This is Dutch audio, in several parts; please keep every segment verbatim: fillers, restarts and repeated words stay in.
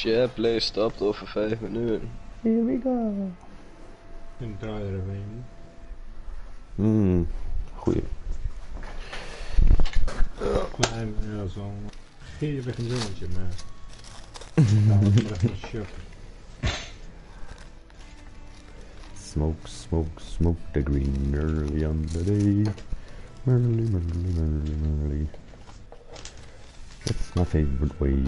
SharePlay stopt over vijf minuten. Here we go. Ik draai er even in. Mmm, goeie. Klein, ja, zo'n gierig jongetje, maar... Nou, dat is maar even een shoppen. Smoke, smoke, smoke the green early on the day. Early, early, early, early. That's my favorite way.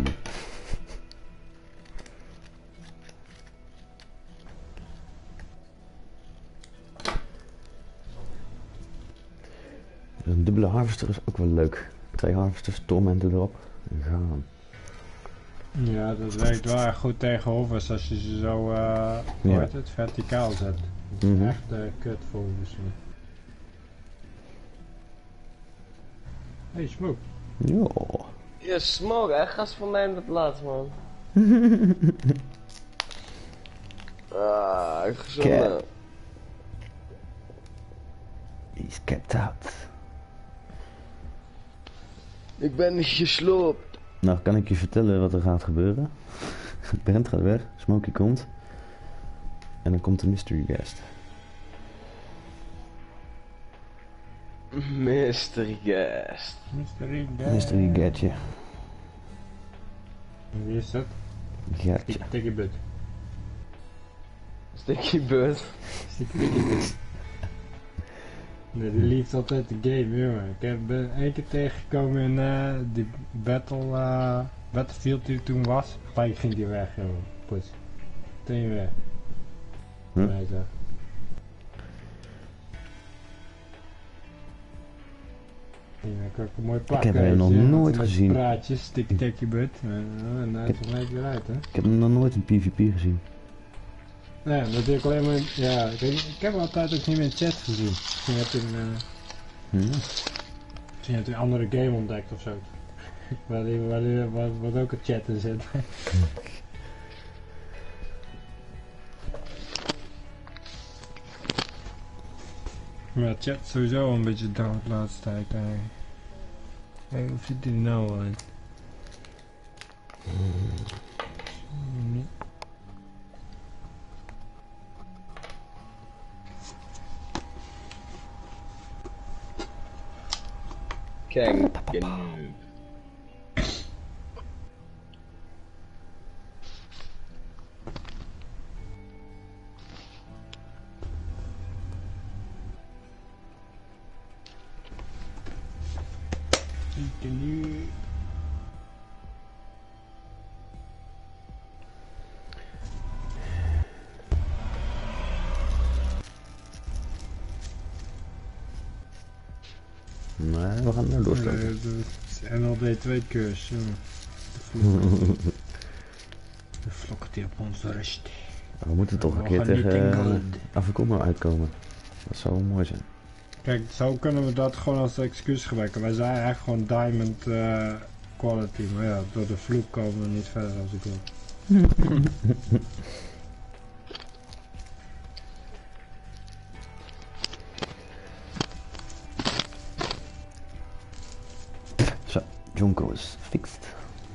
Een dubbele harvester is ook wel leuk. Twee harvesters, tormenten erop en gaan. Ja, dat werkt wel erg goed tegen hovers als je ze zo, uh, hoe Ja. heet het, verticaal zet. Mhm. Echt uh, kut volgens me. Hey, Smoke. Ja. Je smog, hè? Gast van mij in de plaats, man. Ah, gezonde. Cap. He's kept out. Ik ben niet gesloopt. Nou, kan ik je vertellen wat er gaat gebeuren? Brent gaat weg, Smokey komt. En dan komt de mystery guest. Mystery guest. Mystery guy. Mystery guestje. Wie is dat? Gertje. Tikkie Bud. Sticky Bud. Tikkie Bud. Nee, die liefde altijd de game, jongen. Ik heb ben één keer tegengekomen in uh, die battle, uh, Battlefield die toen was. Gelijk ging die weg, jongen. Poets. Meteen weg. Hm? Nee, zo. Ja, ik heb ook een mooi pak. Ik heb hem nog nooit gezien. Praatjes, tikkie tikkie Bud. En daar is het gelijk weer uit, hè. Ik heb hem nog nooit in PvP gezien. Nee, dat heb ik alleen maar in, ja, ik, weet niet, ik heb hem altijd ook niet meer in chat gezien. Misschien heb je een, uh, Hm? misschien heb je een andere game ontdekt of zo. waar, die, waar, die, waar, waar ook een chat in zit. Maar chat is sowieso een beetje dood de laatste tijd eigenlijk. Hey, hoe zit die nou uit? Nee. Kangaroo. Ik nu. Nee, we gaan er doorstoten. Nee, dat is N L D twee cursus, jongen. De vlokken die op ons rust. We moeten toch een We keer gaan niet tegen uh, in Avocombo uitkomen. Dat zou wel mooi zijn. Kijk, zo kunnen we dat gewoon als excuus gebruiken. Wij zijn eigenlijk gewoon diamond uh, quality, maar ja, door de vloek komen we niet verder als ik wil. Zo, Jonko is fixed.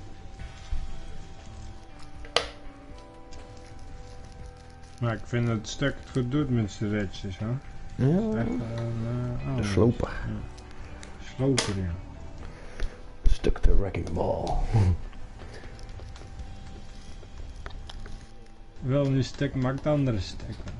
Maar ik vind dat het stuk het goed doet met z'n ritjes, hè. Ja, Echt, uh, uh, de oh, sloper. ja. Sloper, ja. Stuk de wrecking ball. Wel een stuk maakt andere stukken.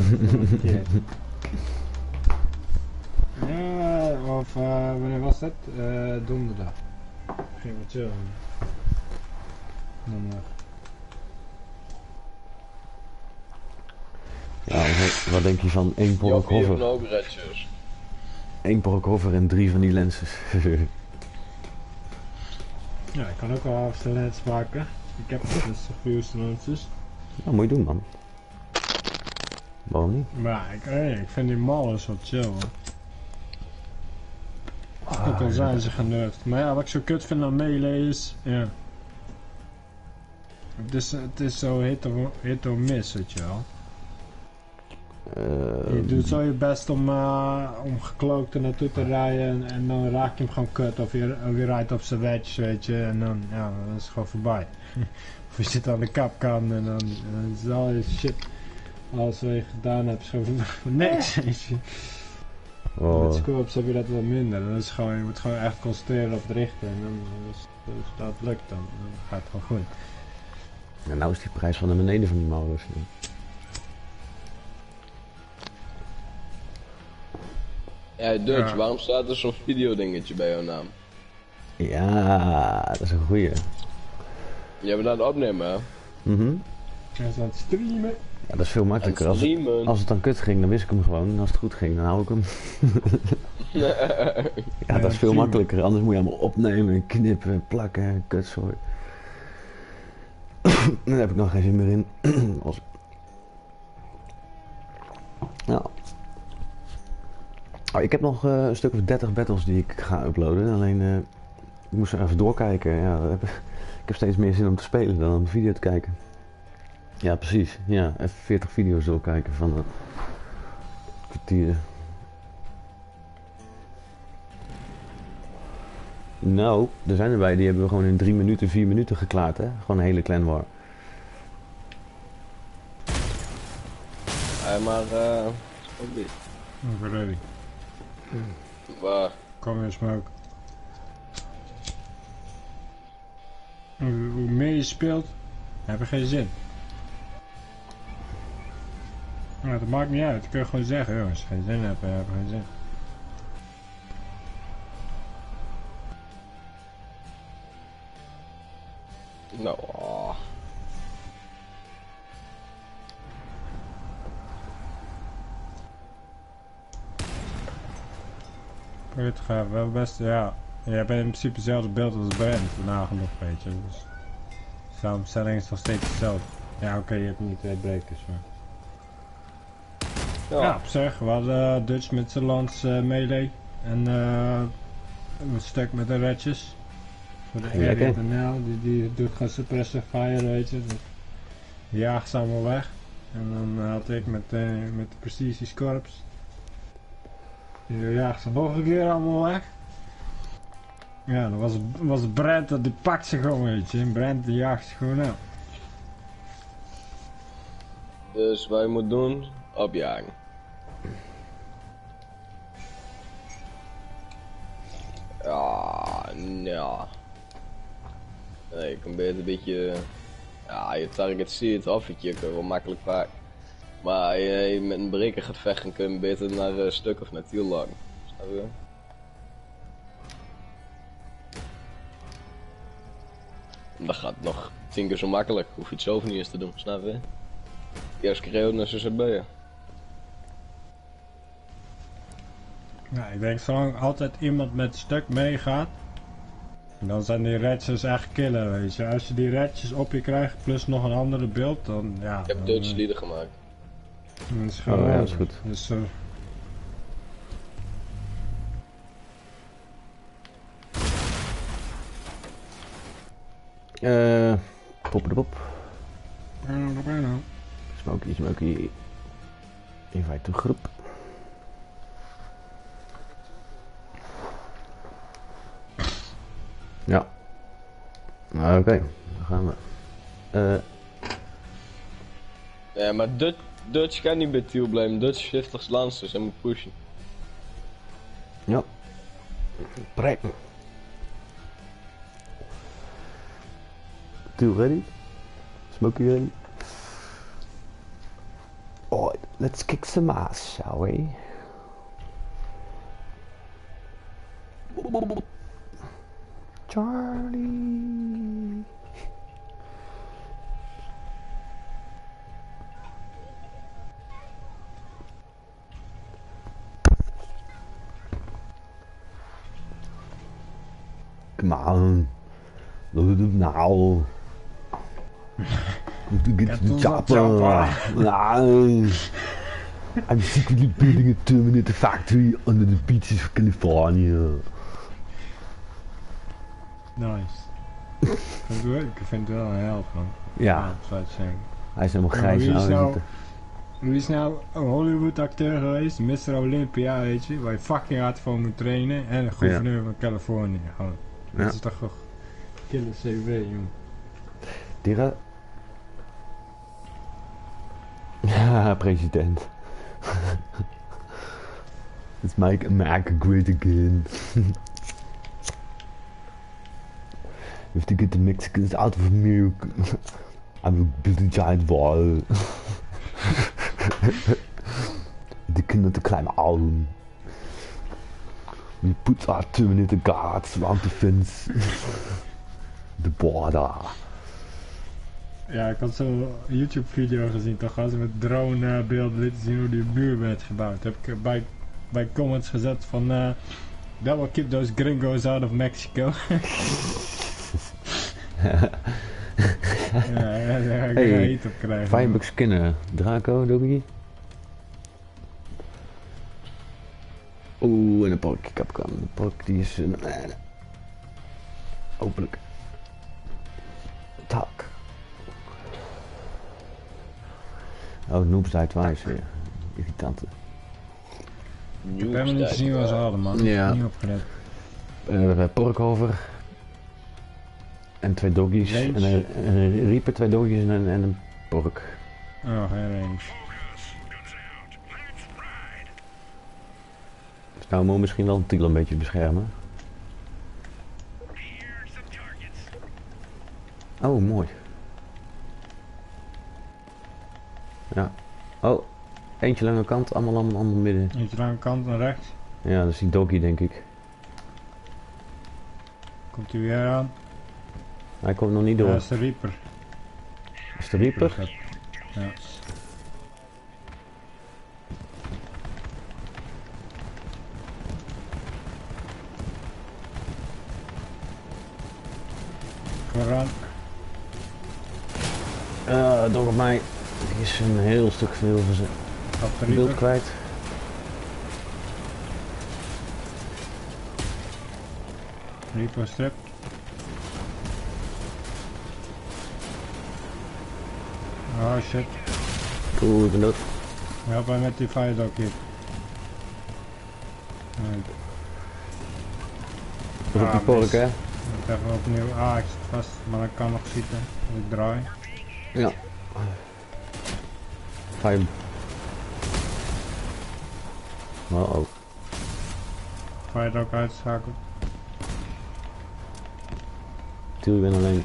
Ja, of uh, wanneer was dat? Uh, donderdag. Ging wat chillen. Donderdag. Ja, wat, wat denk je van één pork Joffie heeft hover? ook redjes. Één pork hover en drie van die lenses. Ja, ik kan ook wel afste lens maken. Ik heb dus gefused lenses. Ja, moet je doen, man. Waarom niet? Maar ik, hey, ik vind die mallen zo chill, hoor. Ah, Ook al zijn ja. ze genurfd. Maar ja, wat ik zo kut vind aan melee is... Ja. Het is, het is zo hit or, hit or miss, weet je wel. Uh, Je doet zo je best om, uh, om geklookt er naartoe te rijden en, en dan raak je hem gewoon kut. Of je, of je rijdt op zijn wedge, weet je, en dan, ja, dan is het gewoon voorbij. Of je zit aan de kapkan en dan, dan is al je shit, alles wat je gedaan hebt, is gewoon voor niks, weet je. oh. Met scopes heb je dat wat minder. Dat is gewoon, je moet gewoon echt concentreren op het richten en dan, als, als dat lukt, dan, dan gaat het gewoon goed. Ja, nou is die prijs van de beneden van die Maurus. Ja, Dutch, Ja. waarom staat er zo'n videodingetje bij jouw naam? Ja, dat is een goeie. Je bent aan het opnemen, hè? Mhm. Hij is aan het streamen. Ja, dat is veel Aan makkelijker. het Als het, streamen. als het dan kut ging, dan wist ik hem gewoon. En als het goed ging, dan hou ik hem. Ja, dat is veel makkelijker. Anders moet je allemaal opnemen en knippen en plakken en kutzooi. Daar heb ik nog geen zin meer in. Als... Ja. Oh, ik heb nog uh, een stuk of dertig battles die ik ga uploaden. Alleen, uh, ik moest er even doorkijken. Ja, dat heb, ik heb steeds meer zin om te spelen dan om de video te kijken. Ja, precies. Ja, even veertig video's doorkijken van uh, kwartier. Nou, er zijn erbij die hebben we gewoon in drie minuten, vier minuten geklaard, hè? Gewoon een hele clan war. Ja, maar, eh... ook niet. Ik ben ready. Waar? Kom weer smoke. Hoe, hoe meer je speelt, heb je geen zin. Nou, dat maakt niet uit. Dat kun je gewoon zeggen, joh. Als je geen zin hebt, dan heb je geen zin. Nou, oh. Goed, ga wel best, ja. Je hebt in principe hetzelfde beeld als Brent, nagenoeg, weet je. Dus de samenstelling is nog steeds hetzelfde. Ja, oké, okay, je hebt niet twee brekers, maar... Ja. Ja, op zich. We hadden uh, Dutch met zijn lans uh, melee. En uh, een stuk met de redjes. Voor de Ja, R oké. N L, die, die doet gewoon suppressive fire, weet je. Dus die jaagt ze allemaal weg. En dan uh, had ik met, uh, met de Precision Corps. Die jaagt ze nog een keer allemaal weg. Ja, dat was, was Brent, dat die pakt ze gewoon, weet je. En Brent die jaagt ze gewoon uit. Dus wat je moet doen, opjagen. Ja, ja. Nee, ik kan beter een beetje... Ja, je target ziet af en je kan wel makkelijk vaak. Maar als je met een breker gaat vechten, kun je beter naar een stuk of naar tiel lang. Snap je? Dat gaat nog tien keer zo makkelijk, hoef je het zelf niet eens te doen, snap je? Eerst kreeg naar zijn B. Ja, ik denk zolang altijd iemand met stuk meegaat, dan zijn die redjes echt killer, weet je. Als je die redjes op je krijgt, plus nog een andere beeld, dan ja. Ik heb dan, Dutch eh, lieden gemaakt. dan is het Oh, gewoon ja, over. dat is goed. Dus, uh, Eh, poppen de pop. bijna, bijna. Smoky, smoky. Invite to groep. Ja. Oké, okay, dan gaan we. Uh, Ja, maar Dutch, Dutch kan niet bij tiel blijven. Dutch shift als lancers en moet pushen. ja. Prek. Two ready? Smoky ready? Oh, let's kick some ass, shall we? Charlie. Come on. Load it now. To get to the Get to the chopper. chopper. Nah. I'm secretly building a Terminator factory under the beaches of California. Nice. Ik vind het wel- ik vind het wel een held, man. Ja, dat zou ik zeggen. hij is helemaal Ja, grijs wie en is oud nou- zitten. Wie is nou een Hollywood acteur geweest? mister Olympia, weet je, waar je fucking hard voor moet trainen. En een gouverneur ja. van Californië. Gewoon. Ja. Dat is toch een killer C V, jongen. Die gaat... Ja, president. Let's make America great again. We have to get the Mexicans out of America. I will build a giant wall. Die kunnen te climb out. We put our Terminator guards around the fence. The border. Ja, ik had zo'n YouTube video gezien toch, als ze met drone uh, beelden lieten zien hoe die muur werd gebouwd. Heb ik bij, bij comments gezet van uh, that will keep those gringos out of Mexico. Ja, ja, daar ga ik hey, heet op krijgen. Firebuck Skinner, Draco, Doggy. Oeh, en een pork, Capcom. De pork die is een... Uh, hopelijk. Tak. Oh, Noobs Die Twice weer. Irritante. Ik heb helemaal niet gezien waar ze hadden, man. Ja. Niet opgelet. Uh, Porkhover. En twee doggies. En een, een Reaper, twee doggies en een, en een pork. Oh, geen range. Dus nou moet misschien wel een Tiel een beetje beschermen. Oh, mooi. Ja. Oh, eentje lange kant, allemaal allemaal allemaal midden. Eentje lange kant en rechts. Ja, dat is die doggy denk ik. Komt hij weer aan? Hij komt nog niet door. Ja, dat is de Reaper. Is de Reaper? Ja. Vooraan. Uh, door op mij. Die is een heel stuk veel van zijn beeld kwijt. Reaper strip. Oh shit. Oeh, ik ben dood. Help mij met die firedog hier. Nee. Dat is op die pork, hè? Ik moet even opnieuw. Ah, ik zit vast, maar ik kan nog schieten. Als ik draai. Ja. Fire. Oh, oh. Firedog uitschakelen. Tiel, ik ben alleen.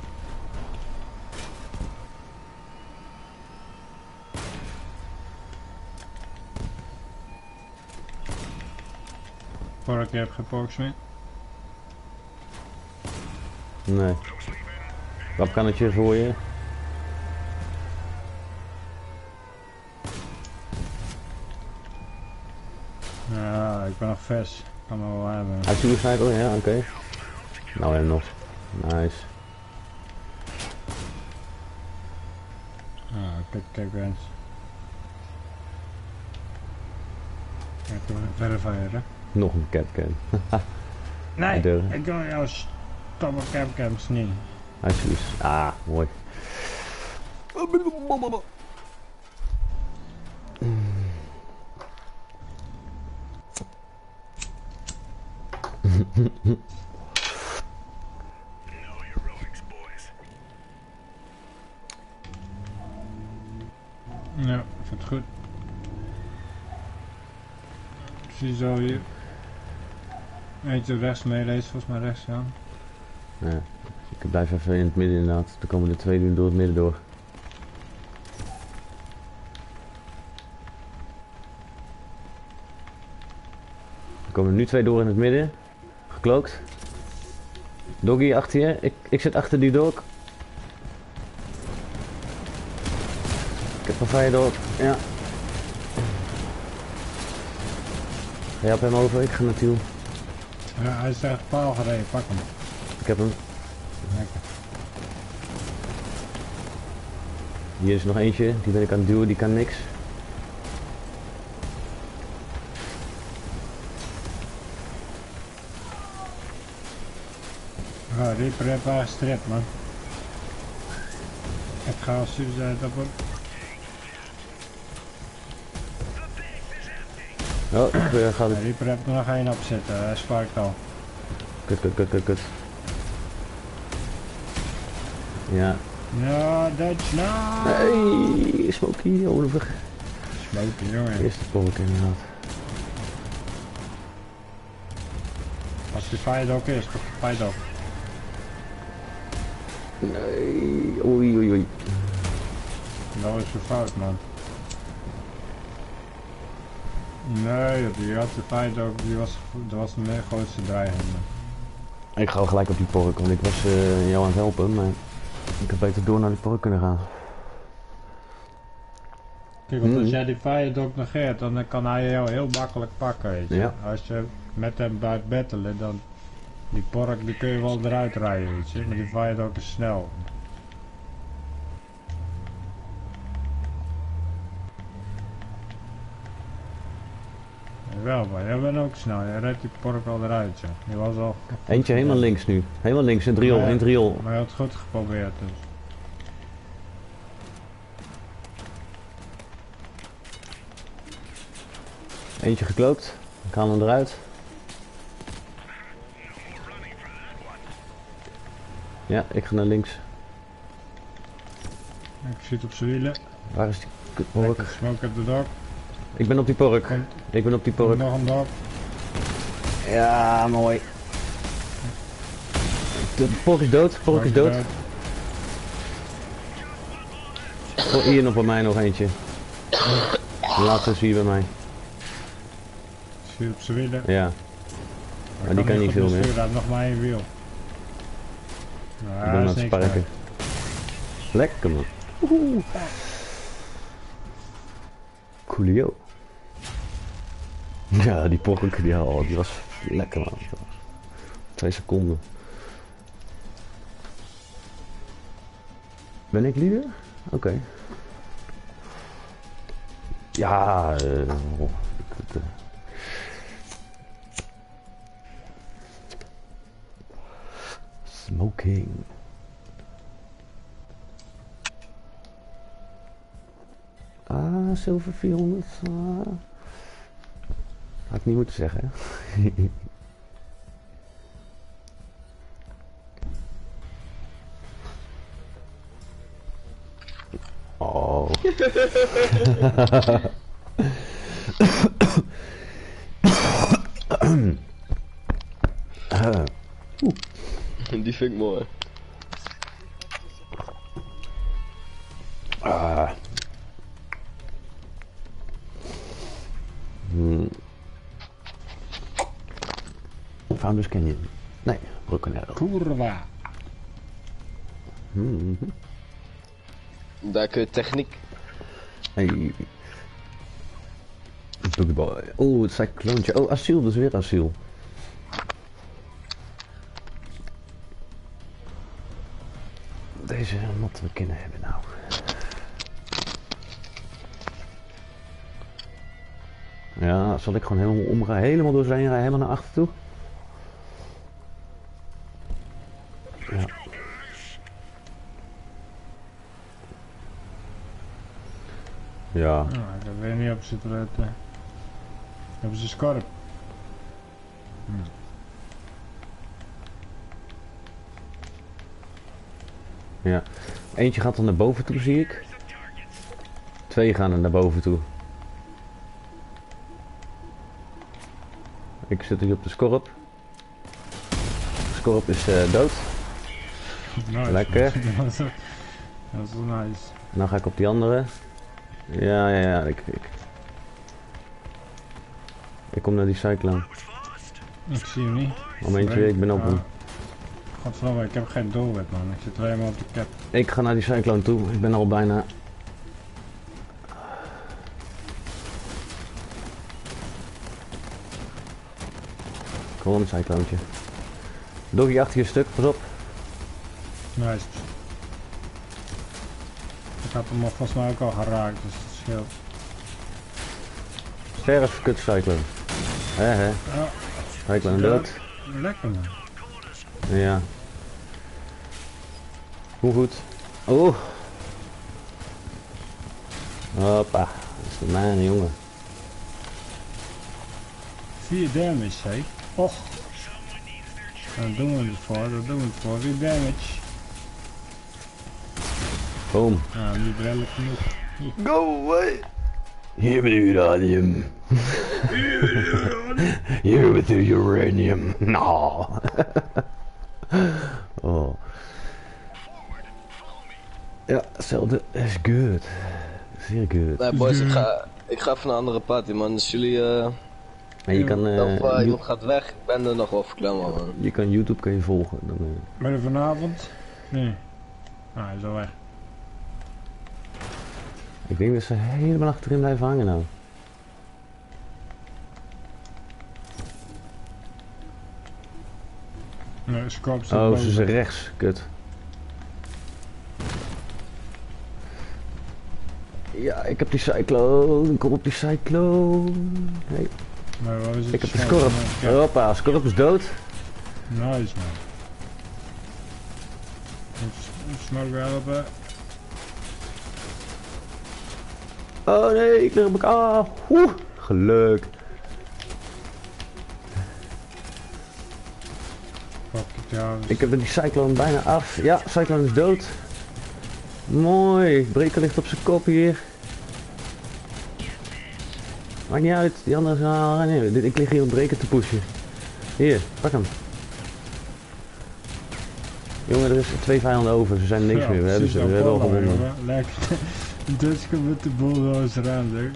Vorige keer heb ik geen porks meer. Nee. Wat kan het je voor je? Ja, ik ben nog vers. Ik kan hem wel hebben. Uit suicide, oh ja, oké. Okay. Nou en nog. Nice. Ah, kijk, kijk eens. Kijk, we gaan verder firen. Nog een capcan. Nee, de... ik wil jouw stomme capcams niet. Uit suicide. Ah, mooi. Ja, ik vind het goed. Ziezo hier. Eentje rechts meelezen, volgens mij rechts gaan. Ja, ik blijf even in het midden inderdaad. Dan komen de twee doen door het midden door. Er komen er nu twee door in het midden. Geklookt. Doggy achter je. Ik, ik zit achter die dog. Ik heb een fire dog. Ja. Help hem over, ik ga naar Tiel. Ja, hij is echt paal gereden, pak hem. Ik heb hem. Lekker. Hier is nog eentje, die ben ik aan het duwen, die kan niks. Ja, Reaper heeft haar gestript, man. Ik ga als suicide op hem. Oh, ik uh, ga De het... Reaper heeft er nog één op zitten, hij sparkt al. Kut, kut, kut, kut, kut. Ja. Ja, Dutch, no! Nee, Smokey, Oliver. Smokey, jongen. Eerste polk inderdaad. Als die fire ook is, toch fire ook. Nee, oei, oei, oei. Dat is een fout, man. Nee, die had de fire ook, die was, dat was de grootste dreiging. Ik ga gelijk op die pork, want ik was uh, jou aan het helpen, maar ik had beter door naar die pork kunnen gaan. Kijk, want als Mm. jij die fire dog negeert, dan kan hij jou heel makkelijk pakken, weet je. Ja. Als je met hem blijft battelen, dan... Die pork die kun je wel eruit rijden, weet je. Maar die fire dog is snel. Wel, maar jij bent ook snel. Jij redt die pork al eruit, ja. Die was al... Eentje helemaal links nu. Helemaal links, in het riool, Ja. in het riool. Maar je had het goed geprobeerd, dus. Eentje gekloopt. Ik haal hem eruit. Ja, ik ga naar links. Ik zit op zijn wielen. Waar is die Kijk, pork? de smoke at the dog. Ik ben op die pork. Komt Ik ben op die pork. nog een dog. Ja, mooi. De pork is dood, pork is dood. Oh, hier nog bij mij nog eentje. De laatste is hier bij mij. Zit op zijn wielen. Ja, maar die kan niet veel meer. Hij heeft nog maar één wiel. Nou, Ik hij ben aan is het niks sparken. meer. Lekker man. Woehoe. Coolio. Ja, die pork die, oh, die was lekker man. Twee seconden. Ben ik leader? Oké. Okay. Ja, uh, oh, ik, uh, smoking. Ah, zilver vierhonderd. Ah. Had ik niet moeten zeggen, hè? Oh. uh. Die vind ik mooi. Ah. Hmm. Founders Canyon. Nee, Broken Arrow. Kurwa. Hmm. Daar kun je techniek. Hey. Boogieball. Oh, het cycloontje. Oh, asiel, dus weer asiel. Deze moeten we kunnen hebben nou. Ja, zal ik gewoon helemaal omgaan, helemaal door zijn rijden, helemaal naar achter toe? Ja. Ja. Nou, ik heb weer niet op zitten letten. Hebben ze scorp? Hm. Ja. Eentje gaat dan naar boven toe, zie ik. Twee gaan er naar boven toe. Ik zit hier op de scorp. De scorp is uh, dood. Nice, Lekker. Dat is, dat is wel nice. Dan ga ik op die andere. Ja, ja, ja. Ik, ik, ik kom naar die cyclone. Ik zie hem niet. Momentje, ik ben op hem. Godverdomme, ik heb geen doelwit man. Ik zit alleen maar op de cap. Ik ga naar die cyclone toe. Ik ben al bijna. Kom op, cycloontje. Doggy achter je stuk, pas op. Nice. Ik had hem al volgens mij ook al geraakt, dus het scheelt. Sterren kut cyclone. Hè hè. Ja, Cyclone dood. lekker man. Ja. Hoe goed? Oh. Hoppa. Dat is de mijne jongen. vier damage, hé. Och. Daar doen we het voor, daar doen we het voor. vier damage. Boom. Nou, niet redelijk genoeg. Go away! Here with uranium. Here with the uranium. No. Oh. Ja, hetzelfde is good. Zeer good. Nee boys, ik ga, ik ga even naar een andere party man, dus jullie uh, En je kan, uh, of uh, you- iemand gaat weg, ik ben er nog wel verklemmen man. je kan YouTube kan je volgen. Dan, uh, Ben je vanavond? Nee. Ah, hij is al weg. ik denk dat ze helemaal achterin blijven hangen nou. Nee, Scorp zit Oh, boven. ze zijn rechts. Kut. Ja, ik heb die cyclone. Kom op die cyclone. Nee, Maar waar is het ik heb de Scorp? Scorp. Ja. Hoppa, Scorp is dood. Nice man. Smoke helpen. Oh nee, ik lig op elkaar. Oeh, geluk. Fuck it, ja. Ik heb die cyclone bijna af. Ja, cyclone is dood. Mooi, Breker ligt op zijn kop hier. Maakt niet uit, die andere is ah, nee, dit- ik lig hier om Breker te pushen. Hier, pak hem. Jongen, er is twee vijanden over, ze zijn niks Ja, meer. We hebben ze, we precies, hebben al Apollo, gewonnen. jongen. Lekker. Dutch komt met de bulldozer aan, zeg.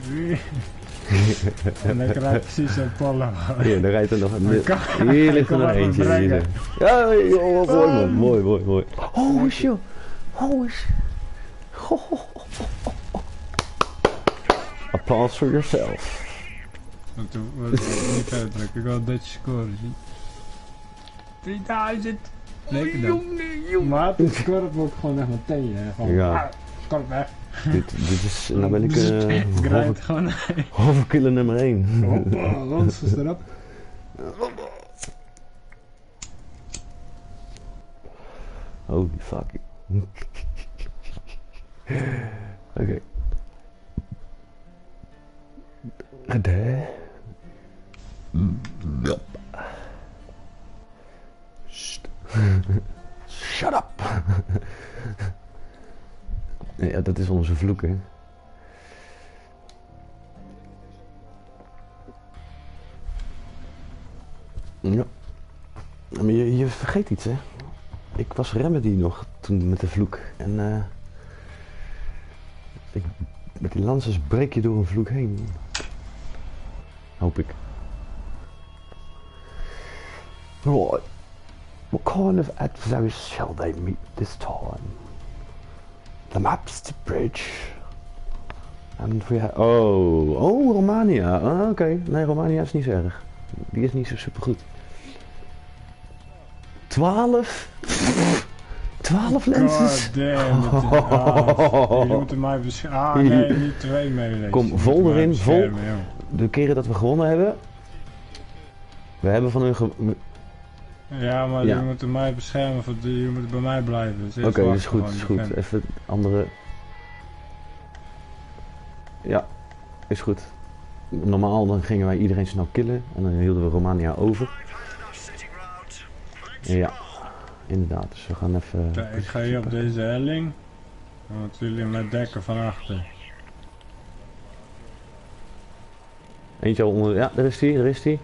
En dan krijg je precies Apollo. Hier, daar rijdt er nog een. kan- Hier ligt er kan nog maar eentje. brengen. Hier. Ja, joh, mooi man, mooi, mooi, mooi. Oh, is joh. Oh, is. Applause for yourself. Want toen was het niet verder drukken. Ik wil Dutch scoren zien. drieduizend! Lekker dan. Maar het scorp ook gewoon echt meteen. Hè. Gewoon, Ja. ah, scorp weg. Dit, dit is, nou ben ik Dus uh, het halve, grindt gewoon. halve killer nummer één. Hoppa, Rans is erop. Holy fuck. Oké. Daar. Yup. Sst. Shut up. Ja, dat is onze vloek, hè. Ja. Maar je, je vergeet iets, hè. Ik was Remedy nog toen met de vloek. En eh ik, met die lancers breek je door een vloek heen. Hoop ik. Right. What kind of adversaries shall they meet this time? The map's the bridge. And we have... Oh, oh, Romania. Ah, oké. Okay. Nee, Romania is niet zo erg. Die is niet zo supergoed. twaalf? twaalf lenses? God damn it. Ah, jullie moeten mij beschermen. Ah nee, niet twee meelezen. Kom, Jullie vol moeten mij erin, vol. beschermen, jongen. De keren dat we gewonnen hebben... We hebben van hun... Ge... Ja, maar Ja. jullie moeten mij beschermen. Voor de, jullie moeten bij mij blijven. Dus Oké, eerst okay, wachten is goed, gewoon, is je goed. kent- Even andere... Ja, is goed. Normaal dan gingen wij iedereen snel killen en dan hielden we Romania over. Ja, inderdaad. Dus we gaan even... Kijk, ik ga hier op deze helling. Dan moeten jullie me dekken van achter. Eentje al onder... Ja, daar is die, daar is die.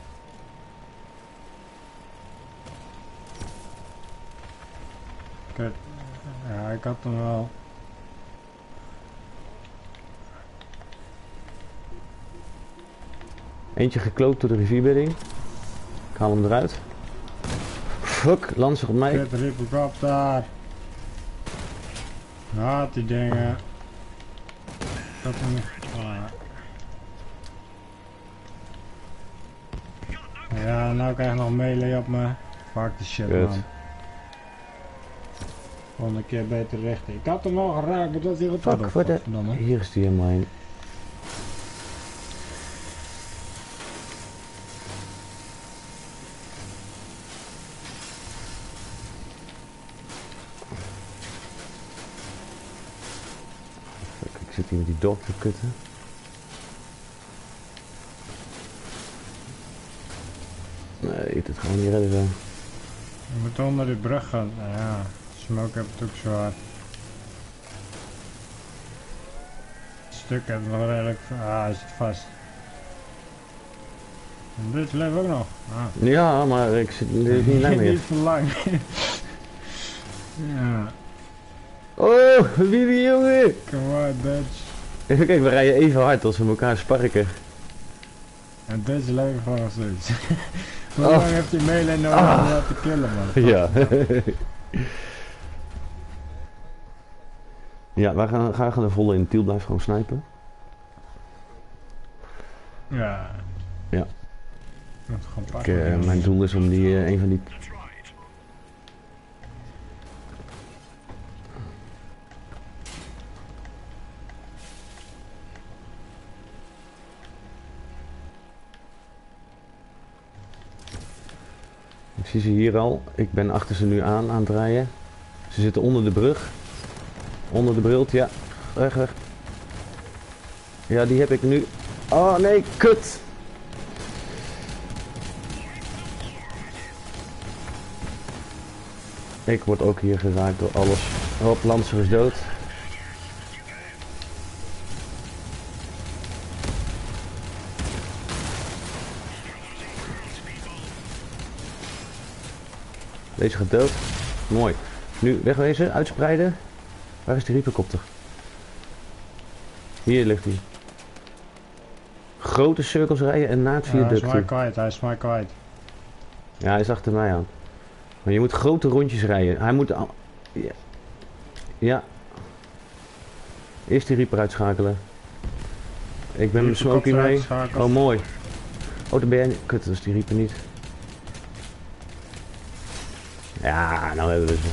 Kijk, ja, ik had hem wel. Eentje gekloopt door de rivierbedding. Ik haal hem eruit. Fuck, lancer op mij. Kut, riep ik op daar. Haat die dingen. Ik had hem niet. Ah. Ja, nou krijg ik nog melee op me. Fuck die shit, Kut. man. Volgende keer beter richten. Ik had hem al geraakt, maar dat is hier op Fuck, voor de... Hier is die helemaal heen. Fuck, ik zit hier met die dog te kutten. het gewoon niet redden zo. Je moet onder de brug gaan. Nou ja, smoke heeft het ook zo hard. Het stuk heeft nog redelijk... Ah, hij zit vast. En dit leeft ook nog. Ah. Ja, maar ik zit dit is niet lang meer. Niet voor lang. Ja. Oh, wie die jongen? Come on, bitch. Even kijken, we rijden even hard als we elkaar sparken. En deze leven gewoon nog steeds. Hoe Oh. lang heeft hij melee nodig Ah. om dat te killen, man? Ja. Ja, wij gaan graag de volle in. Tiel blijft gewoon snipen. Ja. Ja. Moet gewoon Ik, pakken. uh, mijn doel is om die, uh, een van die... Ik zie ze hier al. Ik ben achter ze nu aan aan het rijden. Ze zitten onder de brug. Onder de brult, ja. Weg, weg. Ja, die heb ik nu. Oh nee, kut! Ik word ook hier geraakt door alles. Hop, Lancer is dood. Deze gaat dood. Mooi. Nu wegwezen, uitspreiden. Waar is die Reapercopter? Hier ligt hij. Grote cirkels rijden en na het Ja, hij is viaduct mij toe. kwijt, hij is mij kwijt. Ja, hij is achter mij aan. Maar je moet grote rondjes rijden. Hij moet... al- Ja. Ja. Eerst die Reaper uitschakelen. Ik ben met Smokey mee. Uitschakelen. Oh, mooi. Oh, daar ben jij niet. Kut, dat is die Reaper niet. Ja, nou hebben we ze.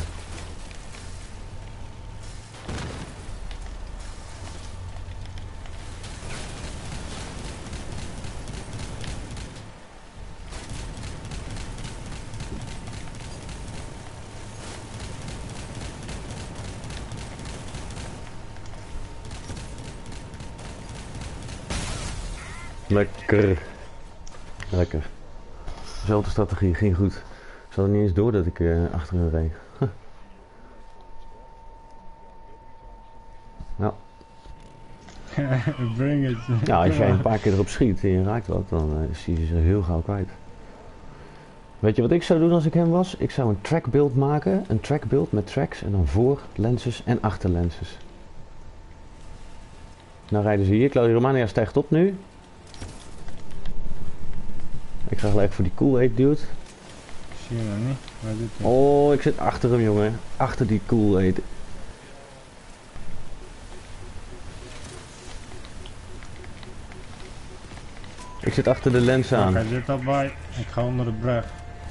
Lekker. Lekker. Dezelfde strategie, ging goed. Ze hadden niet eens door dat ik uh, achter hen reed. Huh. Nou, Bring it. ja, als jij een paar keer erop schiet en je raakt wat, dan uh, zie je ze heel gauw kwijt. Weet je wat ik zou doen als ik hem was? Ik zou een track build maken. Een track build met tracks en dan voor lenses en achter lenses. Nou rijden ze hier. Claudio Romania stijgt op nu. Ik ga gelijk voor die Cool Ape dude. Ik zie je nog niet. Waar zit hij? Oh, ik zit achter hem, jongen. Achter die Cool Ape. Ik zit achter de lens Kijk, aan. hij zit al bij. Ik ga onder de brug.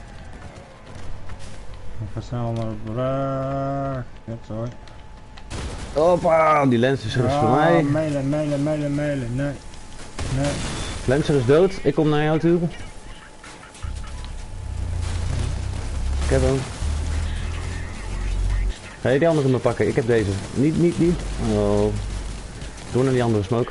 Ik ga snel onder de brug. Net zo hoor. Hoppa, die lens is er voor mij. Mailen, mailen, mailen, mailen. Nee. Nee. Lenser is dood. Ik kom naar jou toe. Ik heb hem. Ga je die andere me pakken? Ik heb deze. Niet, niet, niet. Oh. Door naar die andere smoke.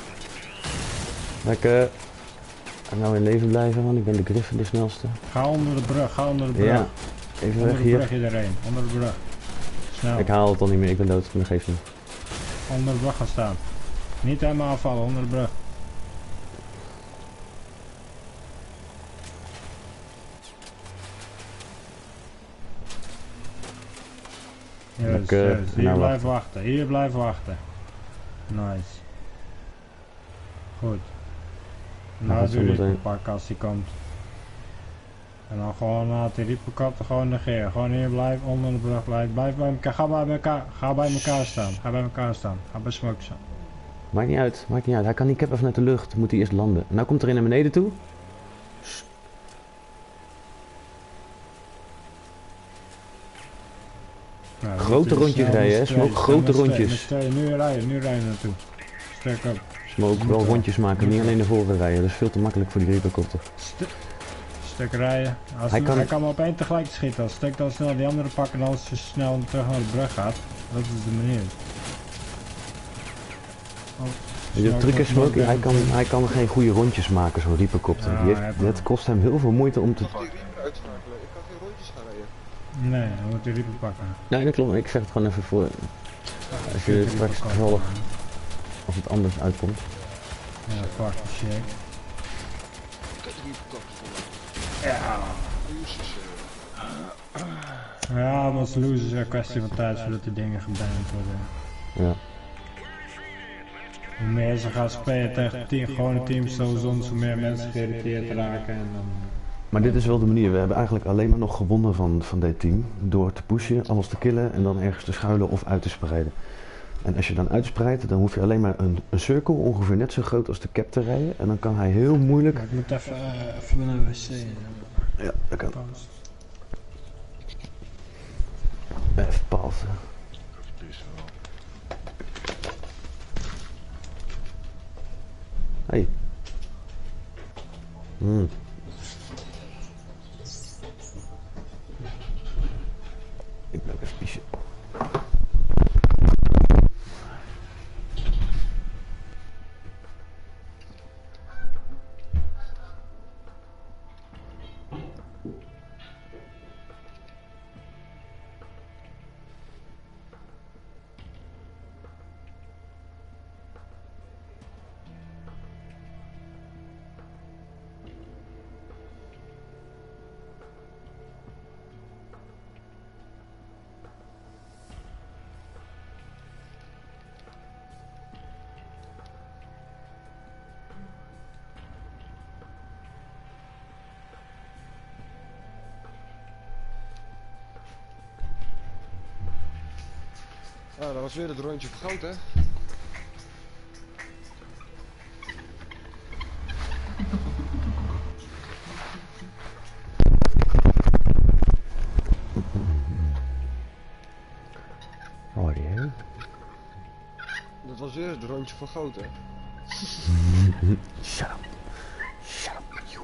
Lekker. En nou in leven blijven, want ik ben de Griffin de snelste. Ga onder de brug, ga onder de brug. Ja. Even onder weg de hier. brug iedereen. Onder de brug. Snel. Ik haal het al niet meer. Ik ben dood. Maar dat geeft niet. Onder de brug gaan staan. Niet helemaal afvallen, onder de brug. Yes, Lekker. yes. Hier Nou, blijven wachten, hier blijven wachten. Nice. Goed. Nou, gaat zo doe die meteen. pakken als die komt. En dan gewoon laat die riepenkapten gewoon negeren. Gewoon hier blijven, onder de brug blijven. Blijf bij elkaar, ga bij elkaar, ga bij elkaar staan. Ga bij elkaar staan. Ga bij smoke staan. Maakt niet uit. Maakt niet uit. Hij kan niet cappen vanuit de lucht. Moet hij eerst landen. Nou komt er een naar beneden toe. Nou, Grote dan moet rondjes je snel rijden, hè, met Smoke, twee- grote met twee- rondjes. met twee. Nu rijden, nu rijden naartoe. Sterk op. Smoke wel Moet wel. rondjes maken. Niet alleen naar voren rijden. Dat is veel te makkelijk voor die Reapercopter. St stuk rijden. Als Hij hij, kan- hij kan maar op één tegelijk schieten. Als stuk dan snel die andere pakken dan als ze snel terug naar de brug gaat. Dat is de manier. Oh, Weet je, de truc is Smokey, hij kan, hij kan geen goede rondjes maken, zo'n Reapercopter. Ja, Die hij heeft, heeft het kost hem heel veel moeite om te... rondjes gaan rijden? Nee, dan moet je riepen pakken. Nee, dat klopt. Ik zeg het gewoon even voor. Als je Riepen straks pakken. toevallig, als het anders uitkomt. Ja, fuck the shit. Kijk die kakken voor mij. Ja. Jezus, eh. Ja, maar als losers is een kwestie van tijd voordat die dingen geband worden. Ja. Hoe meer ze gaan spelen tegen team, gewone teams, sowieso hoe meer mensen geïrriteerd raken en dan... Maar dit is wel de manier. We hebben eigenlijk alleen maar nog gewonnen van, van dit team. Door te pushen, alles te killen en dan ergens te schuilen of uit te spreiden. En als je dan uitspreidt, dan hoef je alleen maar een, een cirkel ongeveer net zo groot als de cap te rijden. En dan kan hij heel moeilijk... Maar ik moet even, uh, even naar de wc. Ja, dat kan. Pauze. Even pauze. Even pissen wel. Hey. Hmm. Ik ben ook even pissen. Ja, dat was weer het rondje vergroot, hè? Oh jee. Dat was weer het rondje vergroot, hè? Shut up. Shut up, you.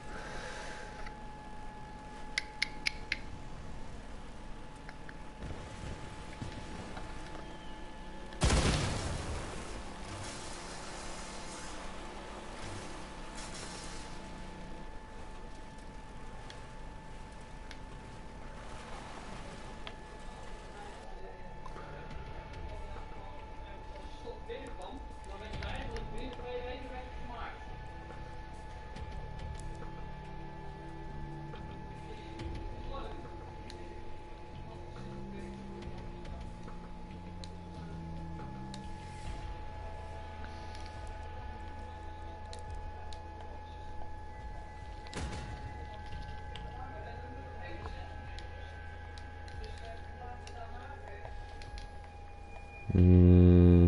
Mm.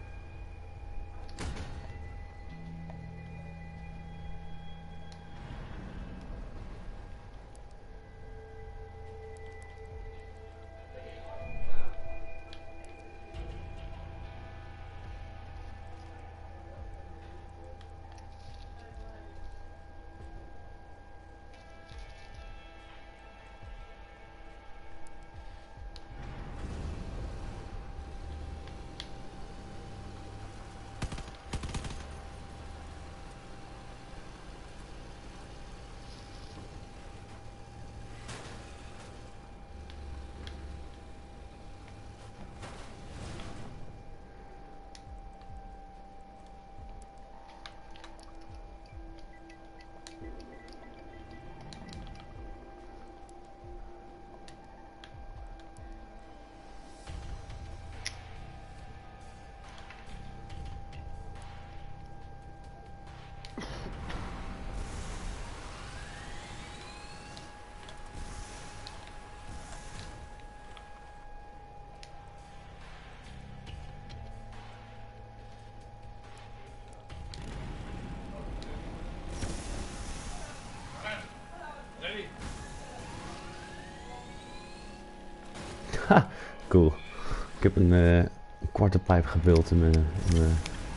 Ha, cool. Ik heb een uh, kwartenpijp gebeeld in mijn... in mijn...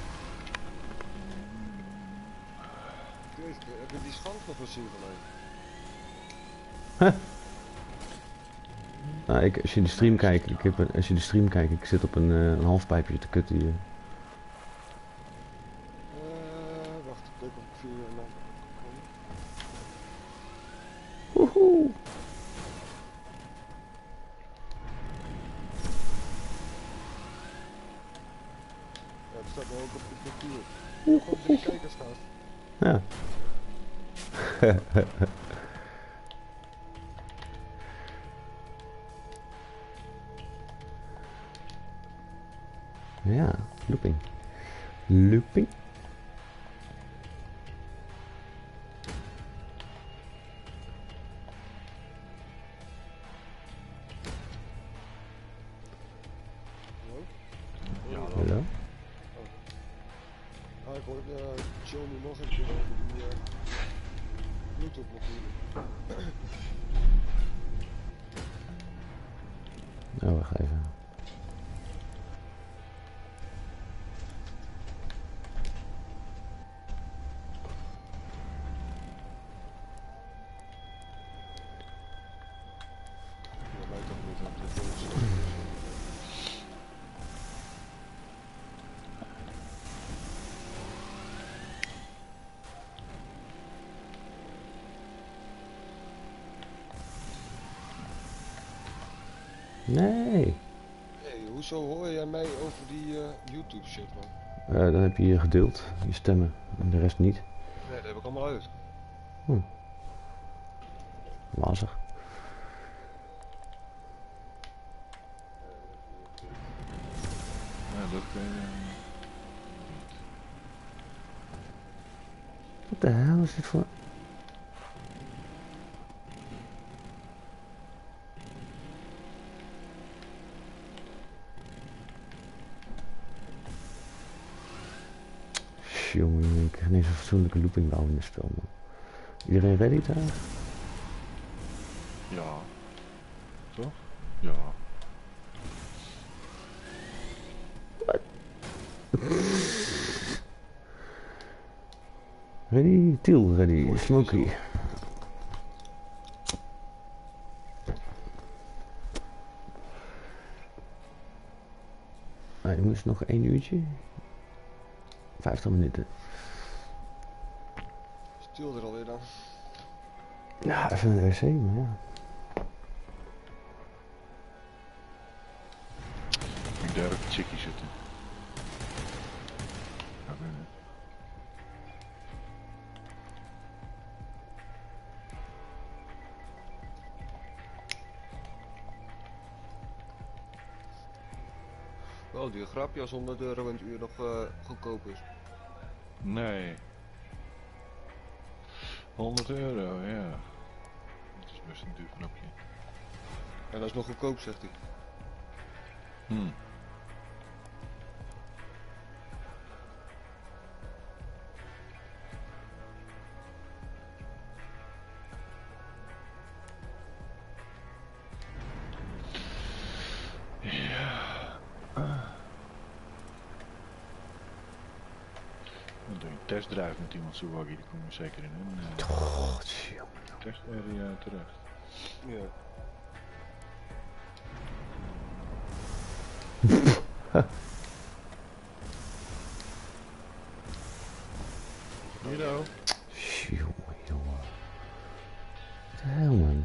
Kijk, heb je die schand nog gezien van mij? Huh? Nou, ik, als je de stream kijkt, ik heb een, als je de stream kijkt, ik zit op een, uh, een half pijpje te kutten hier. Uh, wacht, ik kijk of ik via een lamp kan komen. Woehoe! maar ook op de natuur. Gewoon voor de kijkers gaan. Ja. Ja, looping. Looping. Hallo? Ja, Hallo? Ah, ik hoorde uh, Johnny nog een keer over die uh, Bluetooth natuurlijk. Oh, wacht even. Ja, mij toch niet aan de telefoon. Nee. Hey, hoezo hoor jij mij over die uh, YouTube shit man? Uh, dan heb je je gedeeld, je stemmen. En de rest niet. Nee, dat heb ik allemaal uit. Wazig. ja, dat kun je... Wat de hel is dit voor... Jongen, ik krijg niet zo'n fatsoenlijke looping bouwen in dit spel, man. Iedereen ready daar? Ja. Toch? Ja. Ready? Tiel, ready. Smokey. Nou, je moest nog één uurtje. vijftig minuten. Stil er alweer dan. Ja, even naar de wc, maar ja. Ik daar op het chickie zitten. Ja, ben ik. Wel, die grapje als honderd euro in het uur nog uh, goedkoop is. Nee. honderd euro, ja. Dat is best een duur knopje. En dat is nog goedkoop, zegt hij. Hm. Dan doe je een testdrive met iemand zo waggie, die kom je zeker in een uh, God, jongen. testarea terecht. Ja. Milo. Jongen, jongen. Wat de hel, man.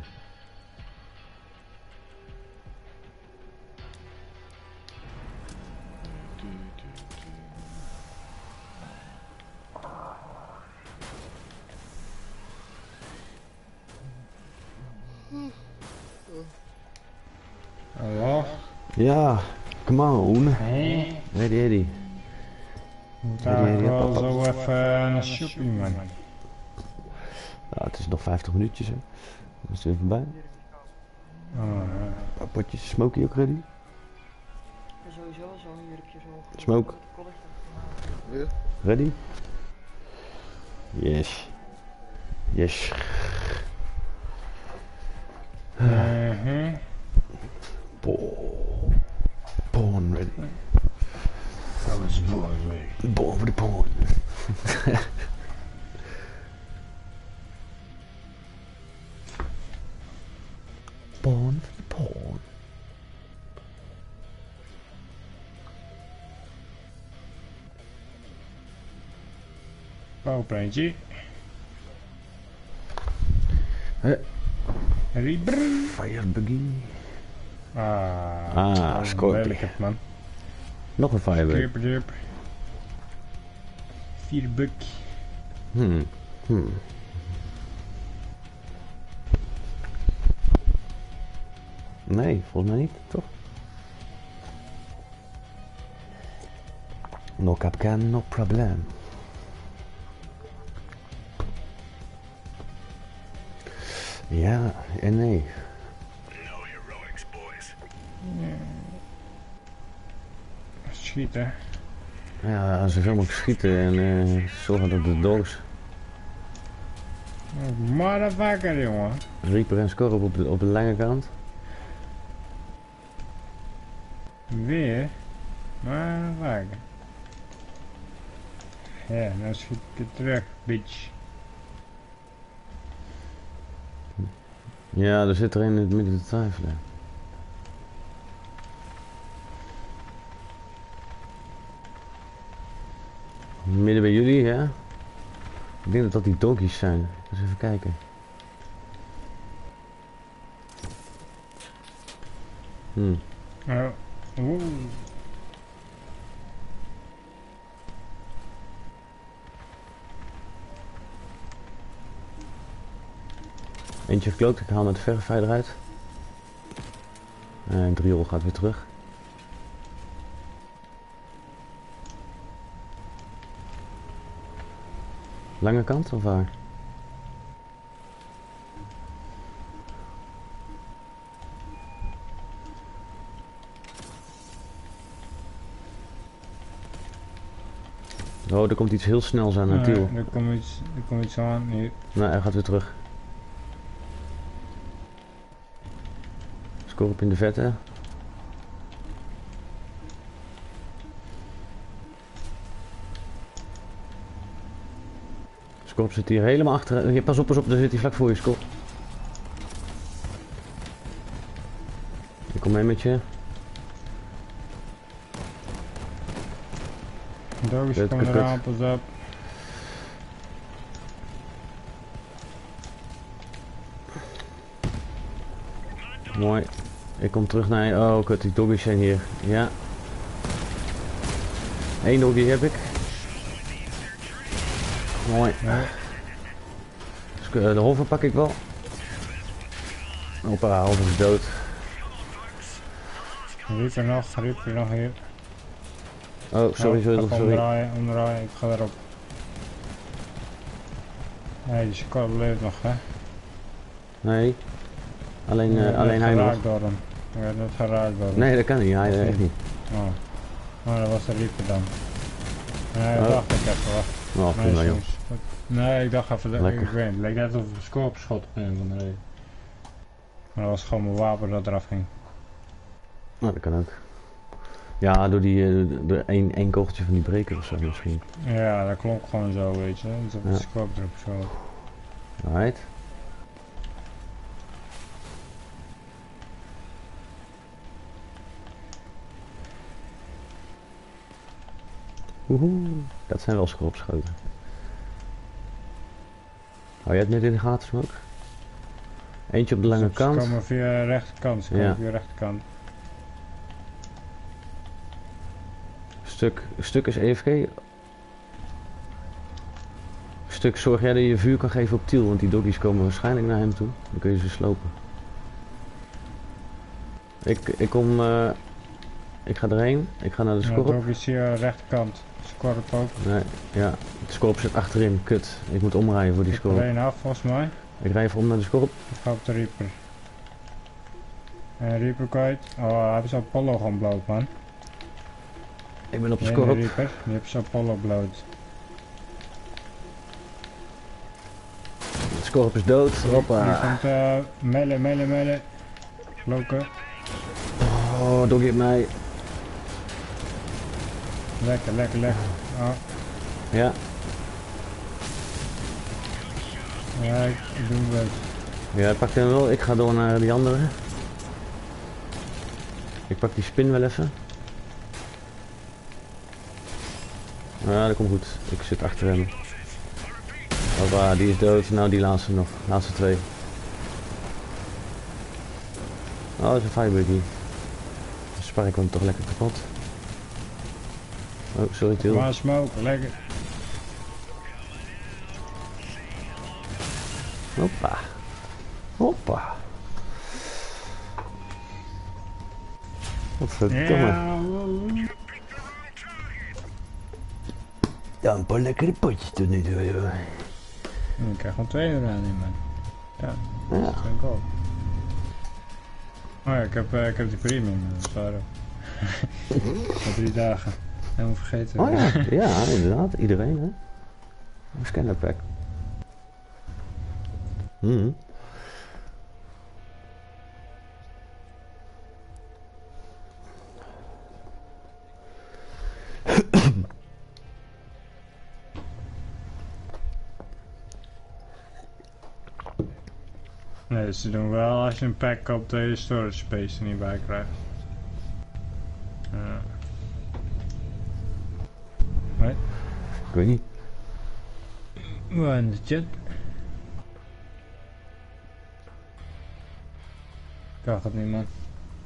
Du, du, du. Hallo? Ja, come on. Hé? Ready, ready. Moet eigenlijk Ja, wel papa. zo even naar shopping, man. Ja, het is nog vijftig minuutjes, hè. Dan is het weer voorbij. Oh, ja. Een paar potjes. Smokey ook ready? Ja, sowieso zo'n jurkje zo. Smoke. Weer? Ready? Yes. Yes. Mhm. Born. Born ready. Dat was mooi. Born for the porn. Born for the porn. Bouwpleintje. Hè? Riebrrr. Fire buggy. Ah, Ah, oh, Scorpio. lelijk het, man. Nog een firebug. Kip, kip. Vier buk. Hmm. Hmm. Nee, volgens mij niet, toch? No Capcan, no problem. Ja en nee. Schieten. Ja, zoveel mogelijk schieten en uh, zorgen dat de dogs. Oh, motherfucker, jongen. Reaper en Scorp op de, op de lange kant. Weer? Motherfucker. Ja, nou schiet ik het terug, bitch. Ja, er zit er een in het midden te twijfelen. Midden bij jullie, ja? Ik denk dat dat die doggies zijn. Eens even kijken. Hmm. Oh. Oeh. Eentje gekloot, ik haal met de verfij eruit. En Driol gaat weer terug. Lange kant of waar? Oh, er komt iets heel snels aan naar Nee, Tiel. er komt iets, er komt iets aan. Hier. Nou, hij gaat weer terug. Scorp in de vette. Scorp zit hier helemaal achter. Hier, pas op, pas op, daar zit hij vlak voor je, Scorp. Ik kom mee met je. Doos Kut, komt kut, eraan, pas op. Mooi. Ik kom terug naar je. Oh, kut, die doggies zijn hier. Ja. Eén doggie heb ik. Mooi. Ja. Dus, uh, de hover pak ik wel. Hoppa, hover is dood. Riep er nog, riep er nog hier. Oh, sorry, Oh, sorry, ik ga sorry. Omdraaien, omdraaien, ik ga erop. Nee, die score leeft nog, hè? Nee. Alleen, uh, Ik werd alleen hij nog. geraakt door hem. Ik werd net geraakt door hem. Nee, dat kan niet. Hij uh, echt niet. Oh. Oh, dat was de Reaper dan. Nee, Oh. wacht ik even, wacht. Oh, Nee, prima joh. soms. Nee, ik dacht even, dat, Lekker. ik weet niet, het leek net of een scope schot op een van de reden. Maar dat was gewoon mijn wapen dat eraf ging. Nou, dat kan ook. Ja, door die, uh, door één, één kogeltje van die breker of zo misschien. Ja, dat klonk gewoon zo, weet je. Alsof de Ja. scope erop zo. Right. Woehoe, dat zijn wel schropschoten. Hou jij het net in de gaten, Smoke? Eentje op de lange Ze kant. komen via de rechterkant, ze komen Ja. via de rechterkant. Stuk, stuk is E F K. Stuk, zorg jij dat je vuur kan geven op Tiel, want die doggies komen waarschijnlijk naar hem toe. Dan kun je ze slopen. Ik, ik kom, uh, ik ga erheen. Ik ga naar de Ja, Scorp. ook is hier rechterkant. Scorp ook. Nee, ja, de Scorp zit achterin. Kut. Ik moet omrijden voor die Ik er Scorp. één af volgens mij. Ik rij even om naar de Scorp. Ik ga op de Reaper. En Reaper kwijt. Oh, hij heeft zijn Apollo gewoon bloot, man. Ik ben op de Nee, Scorp. de Reaper, die heeft zijn Apollo bloot. De Scorp is dood. Die Hoppa. komt uh, melee, melee, melee. Loken. Oh, doggie op mij. Lekker, lekker, lekker. Oh, Ja, ja, ik, ik doe het. ja, ik pak hem wel. Ik ga door naar die andere. Ik pak die spin wel even. Ja, dat komt goed. Ik zit achter hem. Hoppa, die is dood. Nou, die laatste nog. Laatste twee. Oh, dat is een firebuggy. De spark komt toch lekker kapot. Oh, sorry Til. Maar smoke, lekker. Hoppa. Hoppa. Wat verdomme. Ja, wow. Ja, een paar lekkere potjes tot nu toe, joh. Ik krijg gewoon twee euro aan in, man. Ja, Ja. dat is een goal. Oh ja, ik heb, uh, ik heb die premium, dat is waar. Voor drie dagen. Helemaal vergeten. Oh ja, ja, inderdaad. Iedereen, hè. Een scannerpack. Hmm. Nee, ze doen wel als je een pack koopt dat je storage space er niet bij krijgt. Ja. Nee, Ik weet niet. waar in de chat? Kan het niet, man.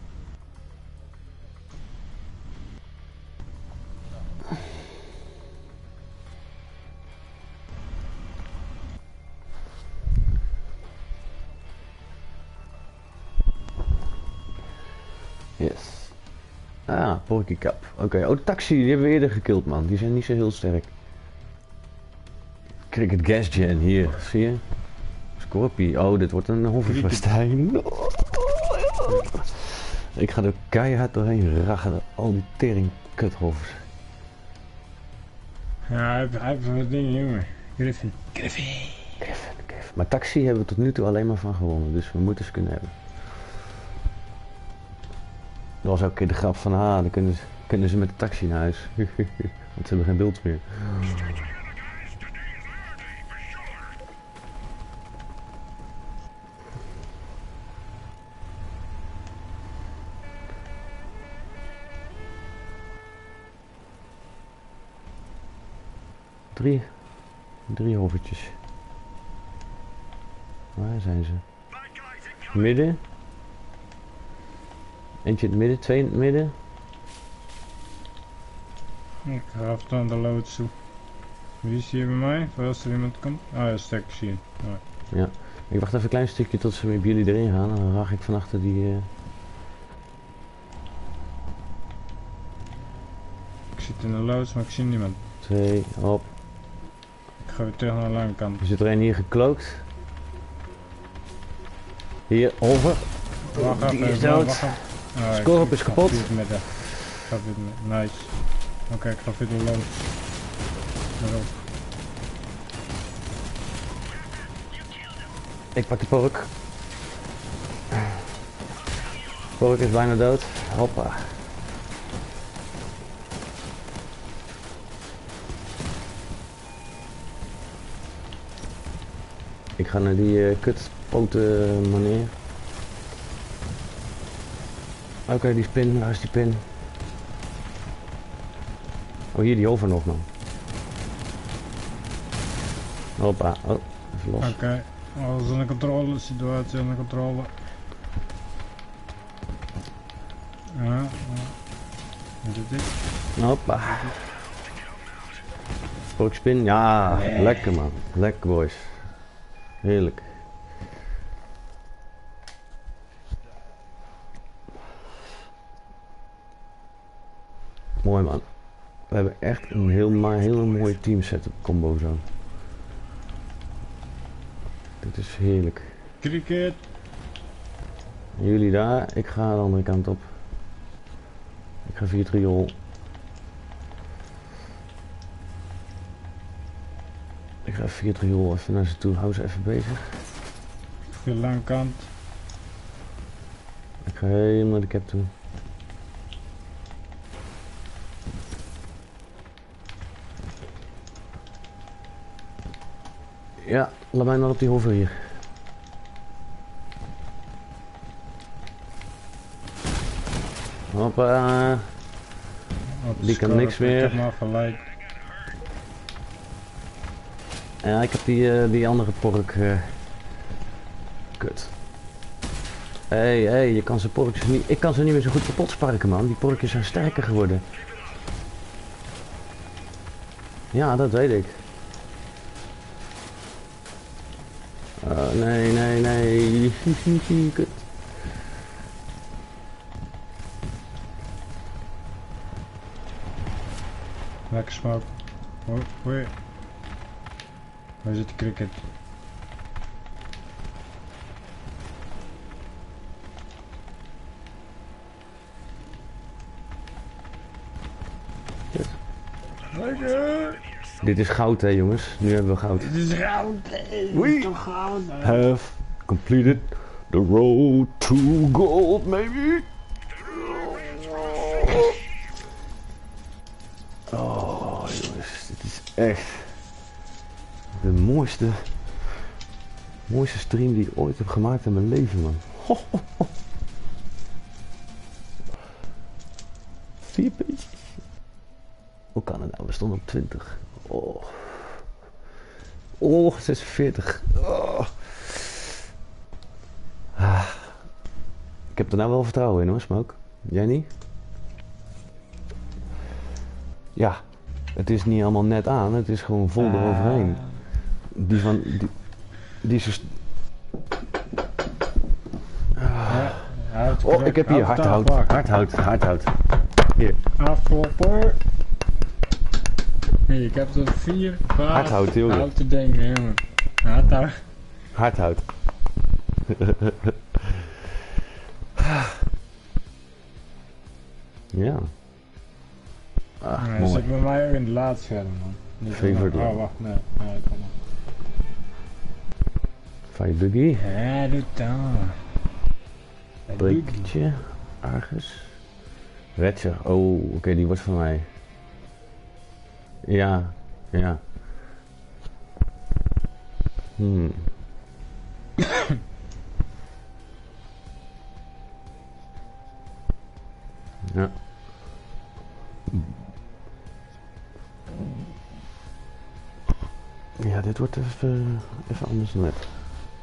Yes. Ah, Porky Cup. Oké, okay. Oh, Taxi, die hebben we eerder gekild, man. Die zijn niet zo heel sterk. Cricket Gas Gen, hier, zie je? Scorpie. Oh, dit wordt een hoverfestijn. Ik ga er keihard doorheen rachen, al die tering kuthovers. Ja, hij heeft, hij heeft wat dingen, jongen. Griffin. Griffin. Griffin, Griffin. Maar Taxi hebben we tot nu toe alleen maar van gewonnen, dus we moeten ze kunnen hebben. Dat was ook een keer de grap van, ah, dan kunnen ze, kunnen ze met de taxi naar huis. Want ze hebben geen beeld meer. Drie, drie hovertjes. Waar zijn ze? Midden. Eentje in het midden, twee in het midden. Ik ga even aan de loods toe. Wie is hier bij mij? Voor als er iemand komt? Oh ja, stek zie je. Oh. Ja. Ik wacht even een klein stukje tot ze met jullie erin gaan. Dan raag ik van achter die... Uh... Ik zit in de loods, maar ik zie niemand. Twee, op. Ik ga weer terug naar de lange kant. Er zit er een hier geklookt. Hier, over. Wacht Die even, is wacht, dood. wacht even. Oh, ik- Scorp ik is ga kapot. weer met de- Ik ga weer met... Nice. Oké, okay, ik ga weer de loods. Erop. Ik pak de pork. Pork is bijna dood. Hoppa. Ik ga naar die uh, kutpoten meneer. Oké, okay, die spin, waar is die pin? Oh, hier die over nog, man. Hoppa, oh, even los. Oké, okay. Alles onder controle, situatie onder controle. Ja, ja. Dit is Hoppa. Porkspin, ja, nee. Lekker man. Lekker boys. Heerlijk. Mooi man. We hebben echt een heel, maar hele mooie team setup combo zo. Dit is heerlijk. cricket. Jullie daar, ik ga de andere kant op. Ik ga via het riool. Ik ga via het riool even naar ze toe. Hou ze even bezig. De lange kant. Ik ga helemaal naar de cap toe. Ja, laat mij maar op die hover hier. Hoppa. Oh, Die kan niks meer. Ik heb maar gelijk. Ja, ik heb die, uh, die andere pork. Uh... Kut. Hé, hey, hé, hey, je kan ze porkjes niet... Ik kan ze niet meer zo goed kapot sparken, man. Die porkjes zijn sterker geworden. Ja, dat weet ik. Uh, nee, nee, nee. Kut. Lekker smoke. Hoi, hoi. Waar zit de cricket? Yes. Lekker! Dit is goud, hè jongens. Nu hebben we goud. Dit is goud! Dit Wee. is toch goud? Have completed the road to gold, maybe. Oh jongens, dit is echt de mooiste, mooiste stream die ik ooit heb gemaakt in mijn leven, man. Ho, ho, ho. Vier puntjes. Hoe kan het nou? We stonden op twintig. Oh, oh zesenveertig. Oh. Ah. Ik heb er nou wel vertrouwen in hoor, Smoke. Jij niet? Ja, het is niet allemaal net aan, het is gewoon vol eroverheen. Die van, die, die is zo... st- Ja, hout, Oh, ik heb hier hardhout, hardhout, hardhout. Hier, Afkloppen. Hey, ik heb er vier, vijf Hardhout, jongen. houten dingen, jongen. Hardhout. hardhout. Ja. Ah, Nee, mooi. zit bij mij ook in het laatste scherm, man. Niet Favorite oh, line. wacht, nee. Nee, kom maar. Fire buggy. Ja, doe dan. Brekertje. Argus. Ratcher. Oh, oké, okay, die wordt van mij. Ja, ja. Hmm. Ja. Ja, dit wordt even, even anders dan net.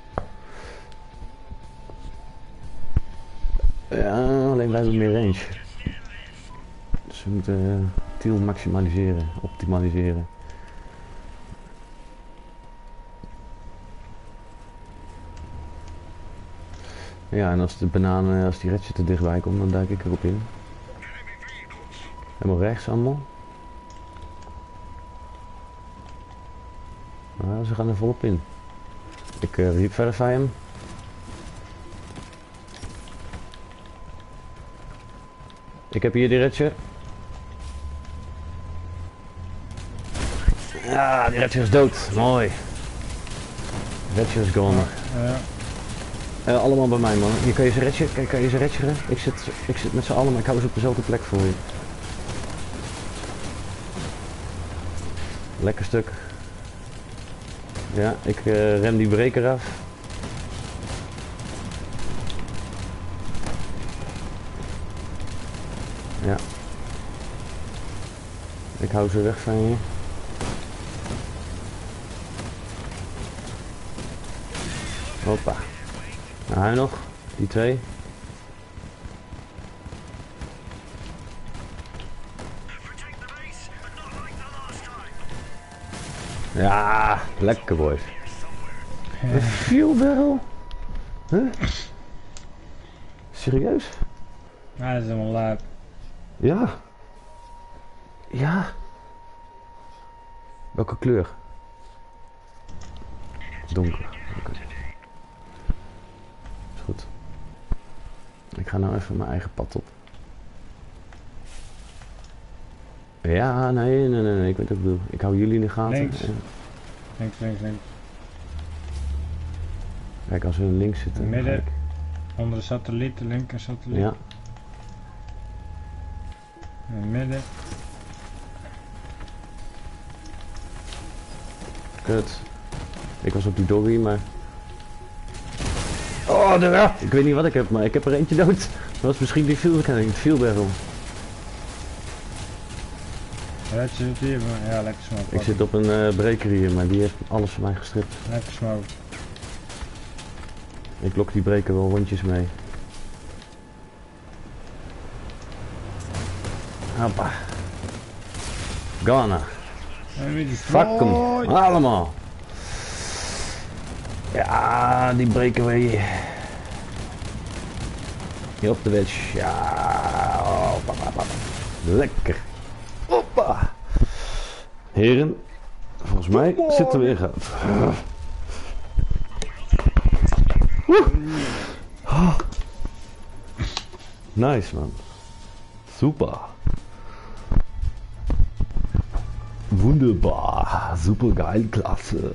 Ja, alleen wij hebben meer range. Dus we moeten uh, tiel maximaliseren, optimaliseren. Ja, en als de banaan, als die redje te dichtbij komt, dan duik ik erop in. Helemaal rechts allemaal. Nou, ze gaan er volop in. Ik uh, riep verify hem. Ik heb hier die redje. Ja, die redje is dood. Mooi. Redje is gone. Ja. Uh, allemaal bij mij, man. Hier kan je ze redje. Kijk, kan je ze redje? Ik zit, ik zit met z'n allen, maar ik hou ze op dezelfde plek voor je. Lekker stuk. Ja, ik uh, rem die breker af. Ja. Ik hou ze weg van je. Hoppa. Nou, hij nog. Die twee. Ja, lekker boys. Een fuel barrel? Huh? Serieus? Ja, dat is helemaal laat. Ja. Ja. Welke kleur? Donker. Oké. Is goed. Ik ga nou even mijn eigen pad op. Ja, nee, nee, nee, nee, ik weet wat ik bedoel. Ik hou jullie in de gaten. Links. En... Links, links, links. Kijk, als we links zitten. dan Midden. ga ik- Onder de satelliet, de linker satelliet. Ja. In het midden. Kut. Ik was op die doggy, maar... Oh, de ja. Ik weet niet wat ik heb, maar ik heb er eentje dood. Dat was misschien die field, die field barrel. Redje zit hier, maar ja, lekker smoke. Ik zit op een uh, breker hier, maar die heeft alles van mij gestript. Lekker smoke. Ik lok die breker wel rondjes mee. Hoppa. Ghana. En wie die Fuck hem. Mooi. Allemaal. Ja, die breakaway. Hier op de wedge. Ja. Oh, papa, papa. Lekker. Hoppa. Heren, volgens mij zitten we in goud. Oh. Nice man. Super. Wunderbar. Super geil, klasse.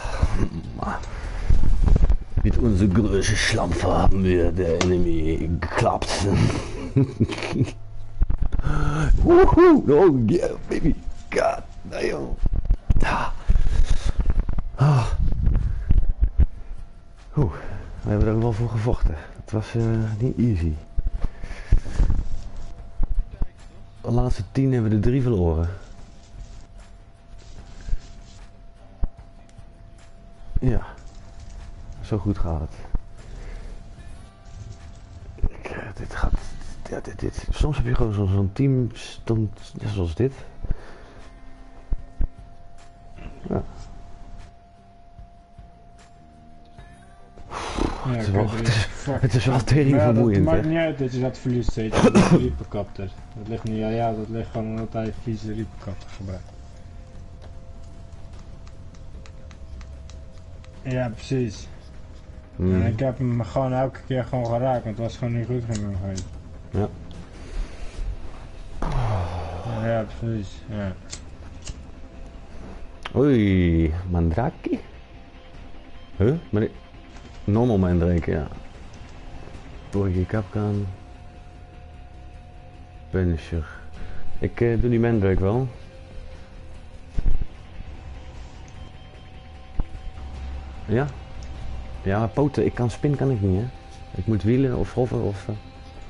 Mit unserer größten Schlampe haben wir der Enemy geklappt. Woehoe, oh yeah, baby. God damn. Ah. Ah. Oeh, we hebben er ook wel voor gevochten. Het was uh, niet easy. De laatste tien hebben we er drie verloren. Ja, zo goed gaat het. Ik, dit gaat... Ja, dit, dit. Soms heb je gewoon zo'n zo team stand, ja, zoals dit. Ja. Ja, het, is wel, kijk, het, is, fuck. het is wel tering Ja, vermoeiend, het maakt hè? niet uit dat je dat verliest steeds omdat je riepen kapt hebt. Dat ligt niet, ja, ja, dat ligt gewoon omdat hij vieze riepenkapter gebruikt. Ja, precies. Mm. En ik heb hem gewoon elke keer gewoon geraakt, want het was gewoon niet goed genoeg geweest. Ja. Ja, ja, precies. Ja. Oei, Mandrake? Huh? Maar die... Normal Mandrake, ja. Porgy Capcan. Punisher. Ik uh, doe die Mandrake wel. Ja? Ja, maar poten, ik kan spin kan ik niet, hè. Ik moet wielen of hover of... Uh...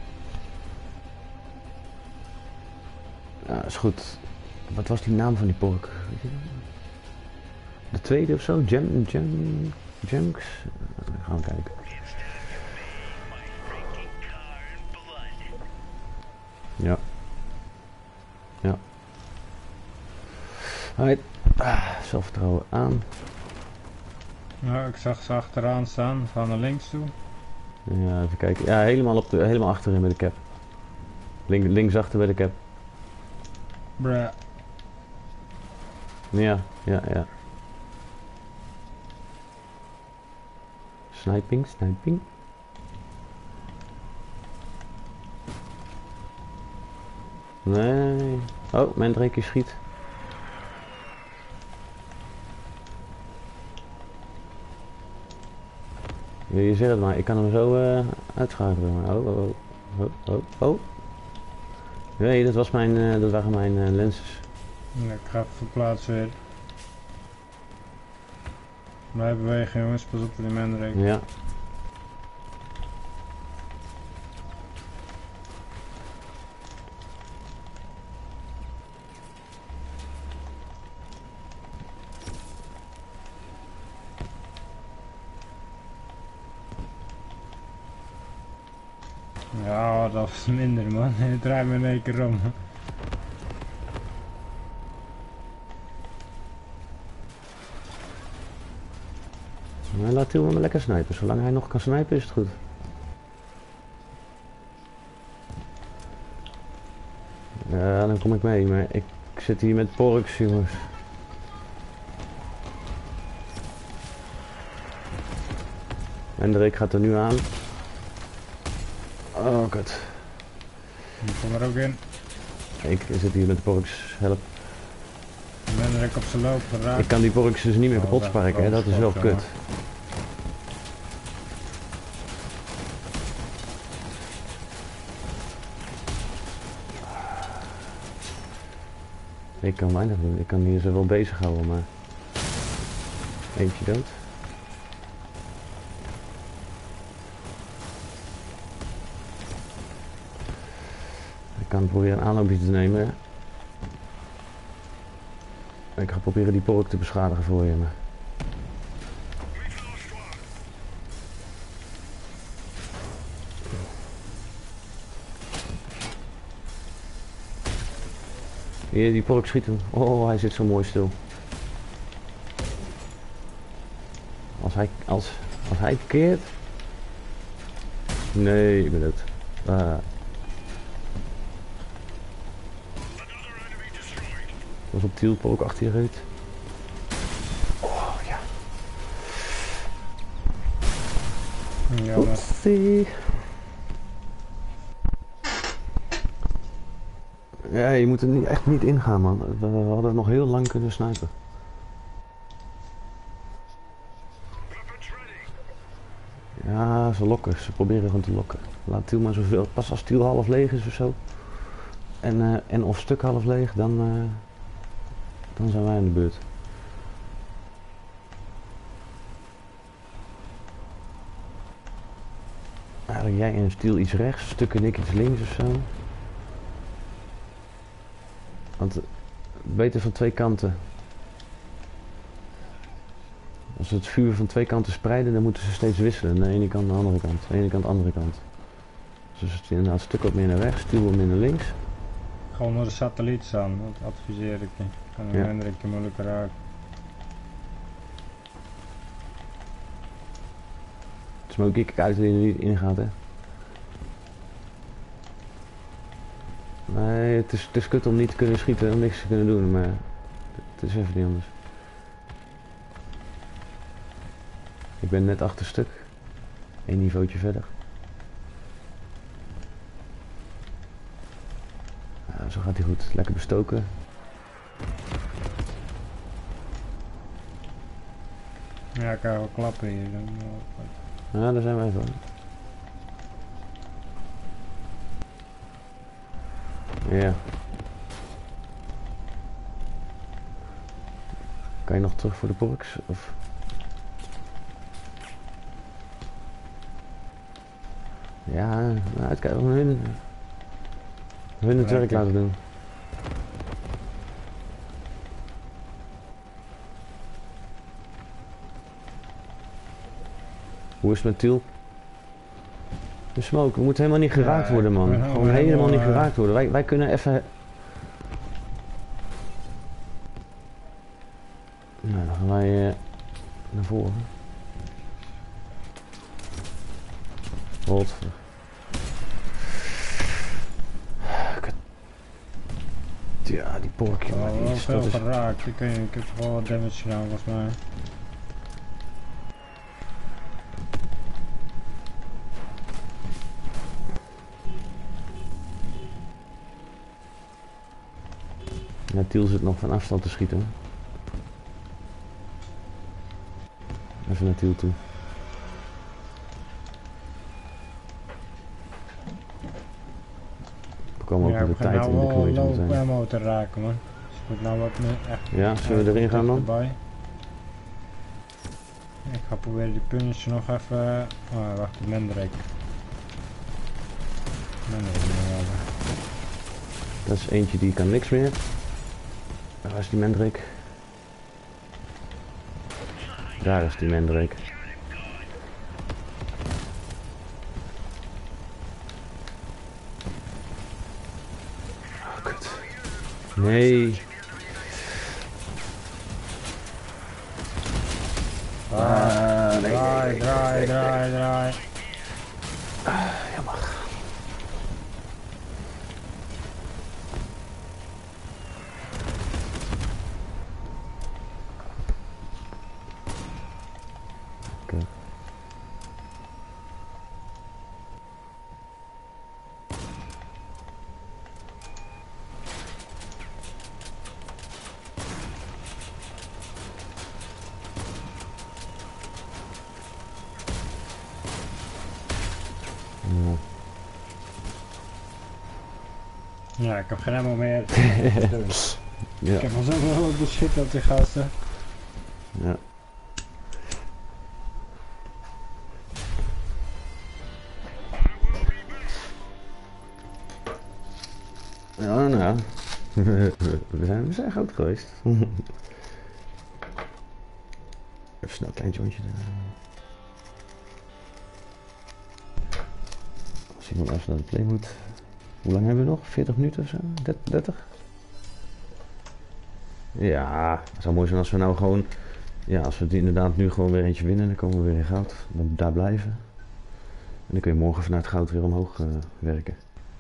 Ja, is goed. Wat was die naam van die pork? Weet je dat? De tweede of zo? Jam... Jam... Jamks? Uh, gaan we kijken. Ja. Ja. Alright. Ah, zelfvertrouwen aan. Nou, ik zag ze achteraan staan, van naar links toe. Ja, even kijken. Ja, helemaal, op de, helemaal achterin bij de cap. Link, links achter bij de cap. Bruh. Ja, ja, ja. Sniping, sniping. Nee. Oh, mijn Drake schiet. Ja, je zegt het maar, ik kan hem zo uh, uitschakelen. Oh, oh, oh, oh, oh, oh. Nee, dat was mijn, uh, dat waren mijn uh, lenses. Ja, ik ga even verplaatsen weer. Blijf bewegen jongens, pas op voor die Mandrake. Ja. Ja, dat was minder man. Ik draai me in één keer om. Nou, laat Tiel maar lekker snipen. Zolang hij nog kan snipen is het goed. Ja, dan kom ik mee, maar ik zit hier met porks, jongens. En de Rick gaat er nu aan. Oh, kut. Die komt er ook in. Ik zit hier met de porks, help. Ik ben er ook op zijn loop geraakt. Ik kan die porks dus niet meer Oh, kapot dat- sparken, hè? dat is wel dat- kut. Ik kan weinig doen, ik kan hier zo wel bezig houden, maar... Eentje dood. Ik kan proberen een aanloopje te nemen. Ik ga proberen die pork te beschadigen voor je. Maar... Hier, die pork schiet hem. Oh, hij zit zo mooi stil. Als als hij, als, als hij keert... Nee, ik ben dood. Ah. Was op Tielp ook achter je reet. Oh ja. Ja, maar Oepsie. Ja, je moet er niet, echt niet ingaan, man. We, we hadden nog heel lang kunnen snipen. Ja, ze lokken. Ze proberen gewoon te lokken. Laat Tiel maar zoveel. Pas als Tiel half leeg is of zo. En, uh, en of stuk half leeg, dan, uh, dan zijn wij aan de beurt. Eigenlijk jij en Stiel iets rechts, Stuk en ik iets links of zo. Want beter van twee kanten. Als ze het vuur van twee kanten spreiden, dan moeten ze steeds wisselen. De ene kant, de andere kant. De ene kant, de andere kant. Dus het is inderdaad Stuk wat meer naar rechts, Stiel wat meer naar links. gewoon naar de satelliet staan, dat adviseer ik je. En dan Ja. minder ik je moeilijker uit. Smoke ik uit dat je er niet in gaat, hè. Nee, het is, het is kut om niet te kunnen schieten, om niks te kunnen doen, maar het is even niet anders. Ik ben net achter Stuk. Eén niveautje verder. Ja, zo gaat hij goed. Lekker bestoken. Ja, ik kan wel klappen hier. Dan, uh, Ja, daar zijn we even. Ja. Kan je nog terug voor de box? Of... Ja, nou, uitkijken. We hun, hun het werk laten doen. Hoe is het met Tiel? De smoke, we moeten helemaal niet geraakt Ja, worden, man. we gaan Gewoon helemaal, helemaal niet uh, geraakt worden. Wij, wij kunnen even... Nou, dan gaan wij uh, naar voren. Rolt. Kut. Ja, die pork, ik heb jongen, wel die is- veel dat is... geraakt. Ik, weet niet, ik heb toch wel wat damage gedaan volgens mij. Ja, Tiel zit nog van afstand te schieten. Even naar Tiel toe. We komen ook Ja, met we de gaan tijd nou in de wel knoeitje low meteen. ammo te raken, man. Dus ik moet nou wat meer echt... Ja, zullen we erin gaan dan? Erbij. Ik ga proberen die puntjes nog even... Oh, wacht, de Mandrake. Mandrake moet wel hebben. Dat is eentje die kan niks meer. Waar is die Mandrake? Daar is die Mandrake. Oh, kut. Nee. Ah, nee, Draai, nee, draai, nee, draai, draai. Jammer. Oké. Ja. Ja, ik heb geen ammo meer. Ja. Ik heb al zoveel beschikt op die gasten. Ja. Ja, nou ja. We zijn, we zijn groot geweest. Even snel een klein jointje. Als iemand even naar de play moet. Hoe lang hebben we nog? veertig minuten of zo? dertig? Ja, het zou mooi zijn als we nou gewoon Ja, als we het inderdaad nu gewoon weer eentje winnen, dan komen we weer in goud. Dan daar blijven. En dan kun je morgen vanuit goud weer omhoog uh, werken.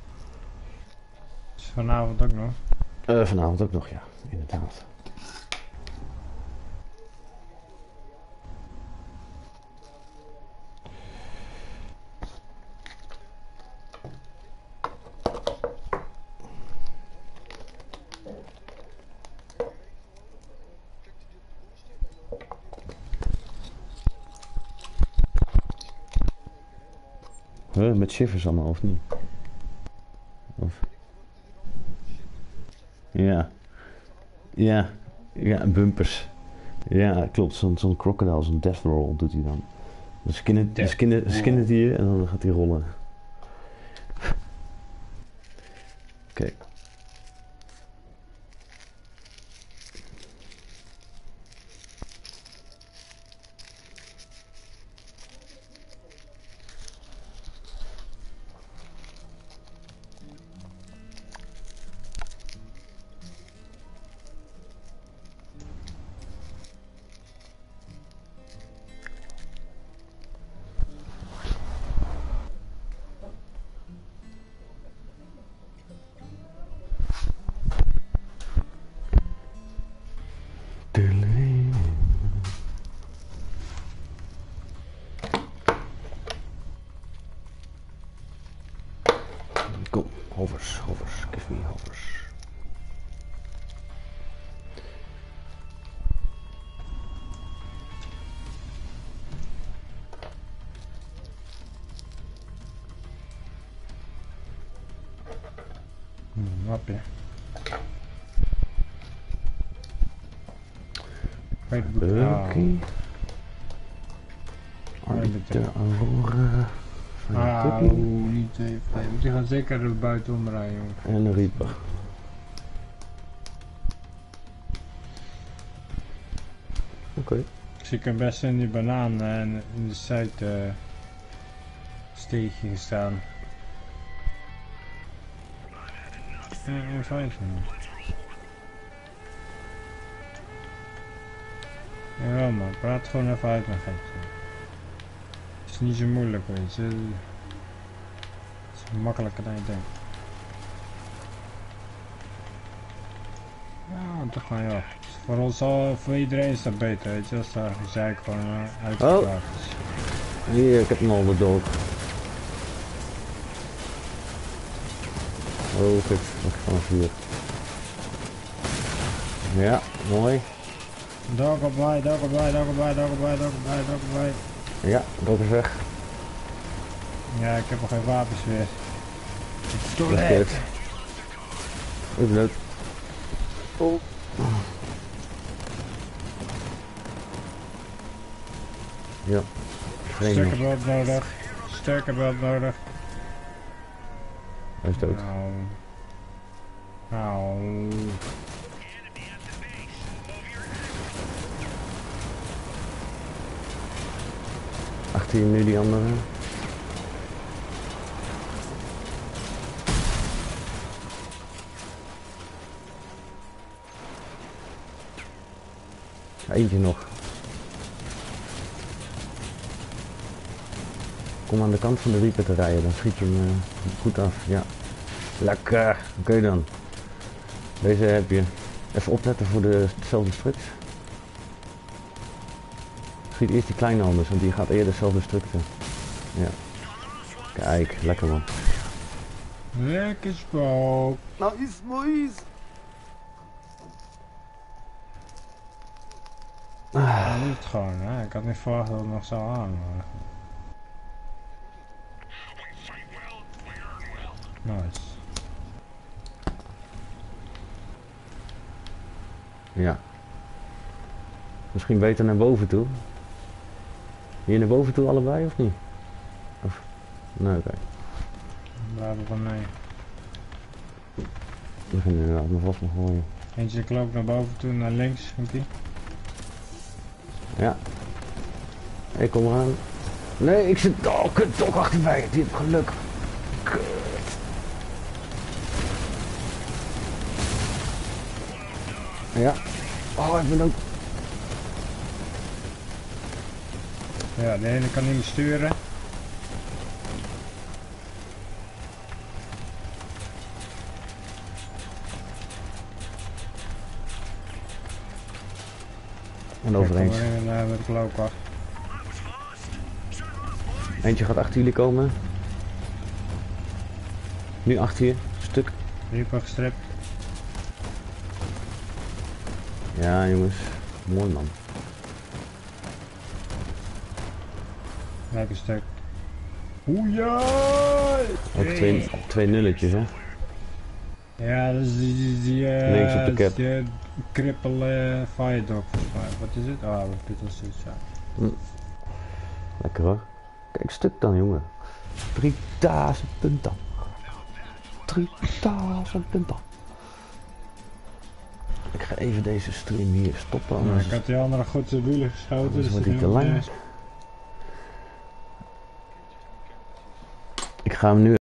Is vanavond ook nog? Uh, vanavond ook nog, ja, inderdaad. Huh, met shivers allemaal, of niet? Of... Ja. Ja. Ja, bumpers. Ja, klopt. Zo'n zo'n crocodile, zo'n death roll doet hij dan. Dan skinnen, dan skinnen, skinnen hij je en dan gaat hij rollen. Oké. Okay. Kom, hovers, hovers, give me hovers. Een mapje. Facebook. Oké. Arbiter Aurora. Ah, niet even. Die gaan zeker er buitenom rijden, jongen. En een Reaper. Oké. Okay. Dus ik heb best in die banaan en in de zuid uh, steegje gestaan. Ja, in vijf. Ja man, praat gewoon even uit mijn gekje. Het is niet zo moeilijk, weet je. Het is makkelijker dan je denkt. Ja, toch maar ja. Voor ons al, voor iedereen is dat beter, weet je. Als daar gezeik gewoon uh, uitgeklaard is. Hier, ik heb hem al de dood. Oh, kijk, ik van vuur. Ja, mooi. Dog op mij, dog op mij, dog op mij, dog op mij, dog op mij, dog op mij. Ja, dat is weg. Ja, ik heb nog geen wapens weer. Dat is leuk. Dat is leuk. Oh. Ja. Sterke beeld nodig. Sterke beeld nodig. Hij is dood. Nou. Nou. Achter je nu die andere. Eentje nog. Kom aan de kant van de Reaper te rijden, dan schiet je hem uh, goed af. Ja. Lekker. Oké okay dan. Deze heb je. Even opletten voor de self-destruct. Schiet eerst die kleine anders, want die gaat eerder self-destructen. Ja. Kijk, lekker man. Lekker spook. Nou is mooi. Hij liefst gewoon, hè. Ik had niet verwacht dat het nog zou aan. Maar... Nice. Ja. Misschien beter naar boven toe. Hier naar boven toe allebei of niet? Of... Nee, oké. Okay. Blijven van nee. We gaan inderdaad nog vast nog gooien. Eentje loopt naar boven toe, naar links, moet die? Ja. Ik kom eraan. Nee, ik zit... Oh, kut, toch achterbij. Die heeft geluk. Kut. Ja. Oh, ik ben ook... Ja, de ene kan niet meer sturen. En overeens. Ik kom erin, uh, met de kloof af. Eentje gaat achter jullie komen. Nu achter je, stuk. Reaper gestript. Ja jongens, mooi man. Lekker stuk. Oeja! Ook twee, twee nulletjes hè. Ja, dat is die, die, die, uh, Links op de cap. die, uh, krippel uh, fire dog volgens mij. Wat is het? Ah, wat dit is zoiets, ja. Lekker hoor. Kijk, stuk dan jongen. drieduizend punten. drieduizend punten. Ik ga even deze stream hier stoppen. Nou, Anders ik had die andere goed zijn wielen geschoten. anders Dus wordt die die te doen, lang. uh, Ik ga hem nu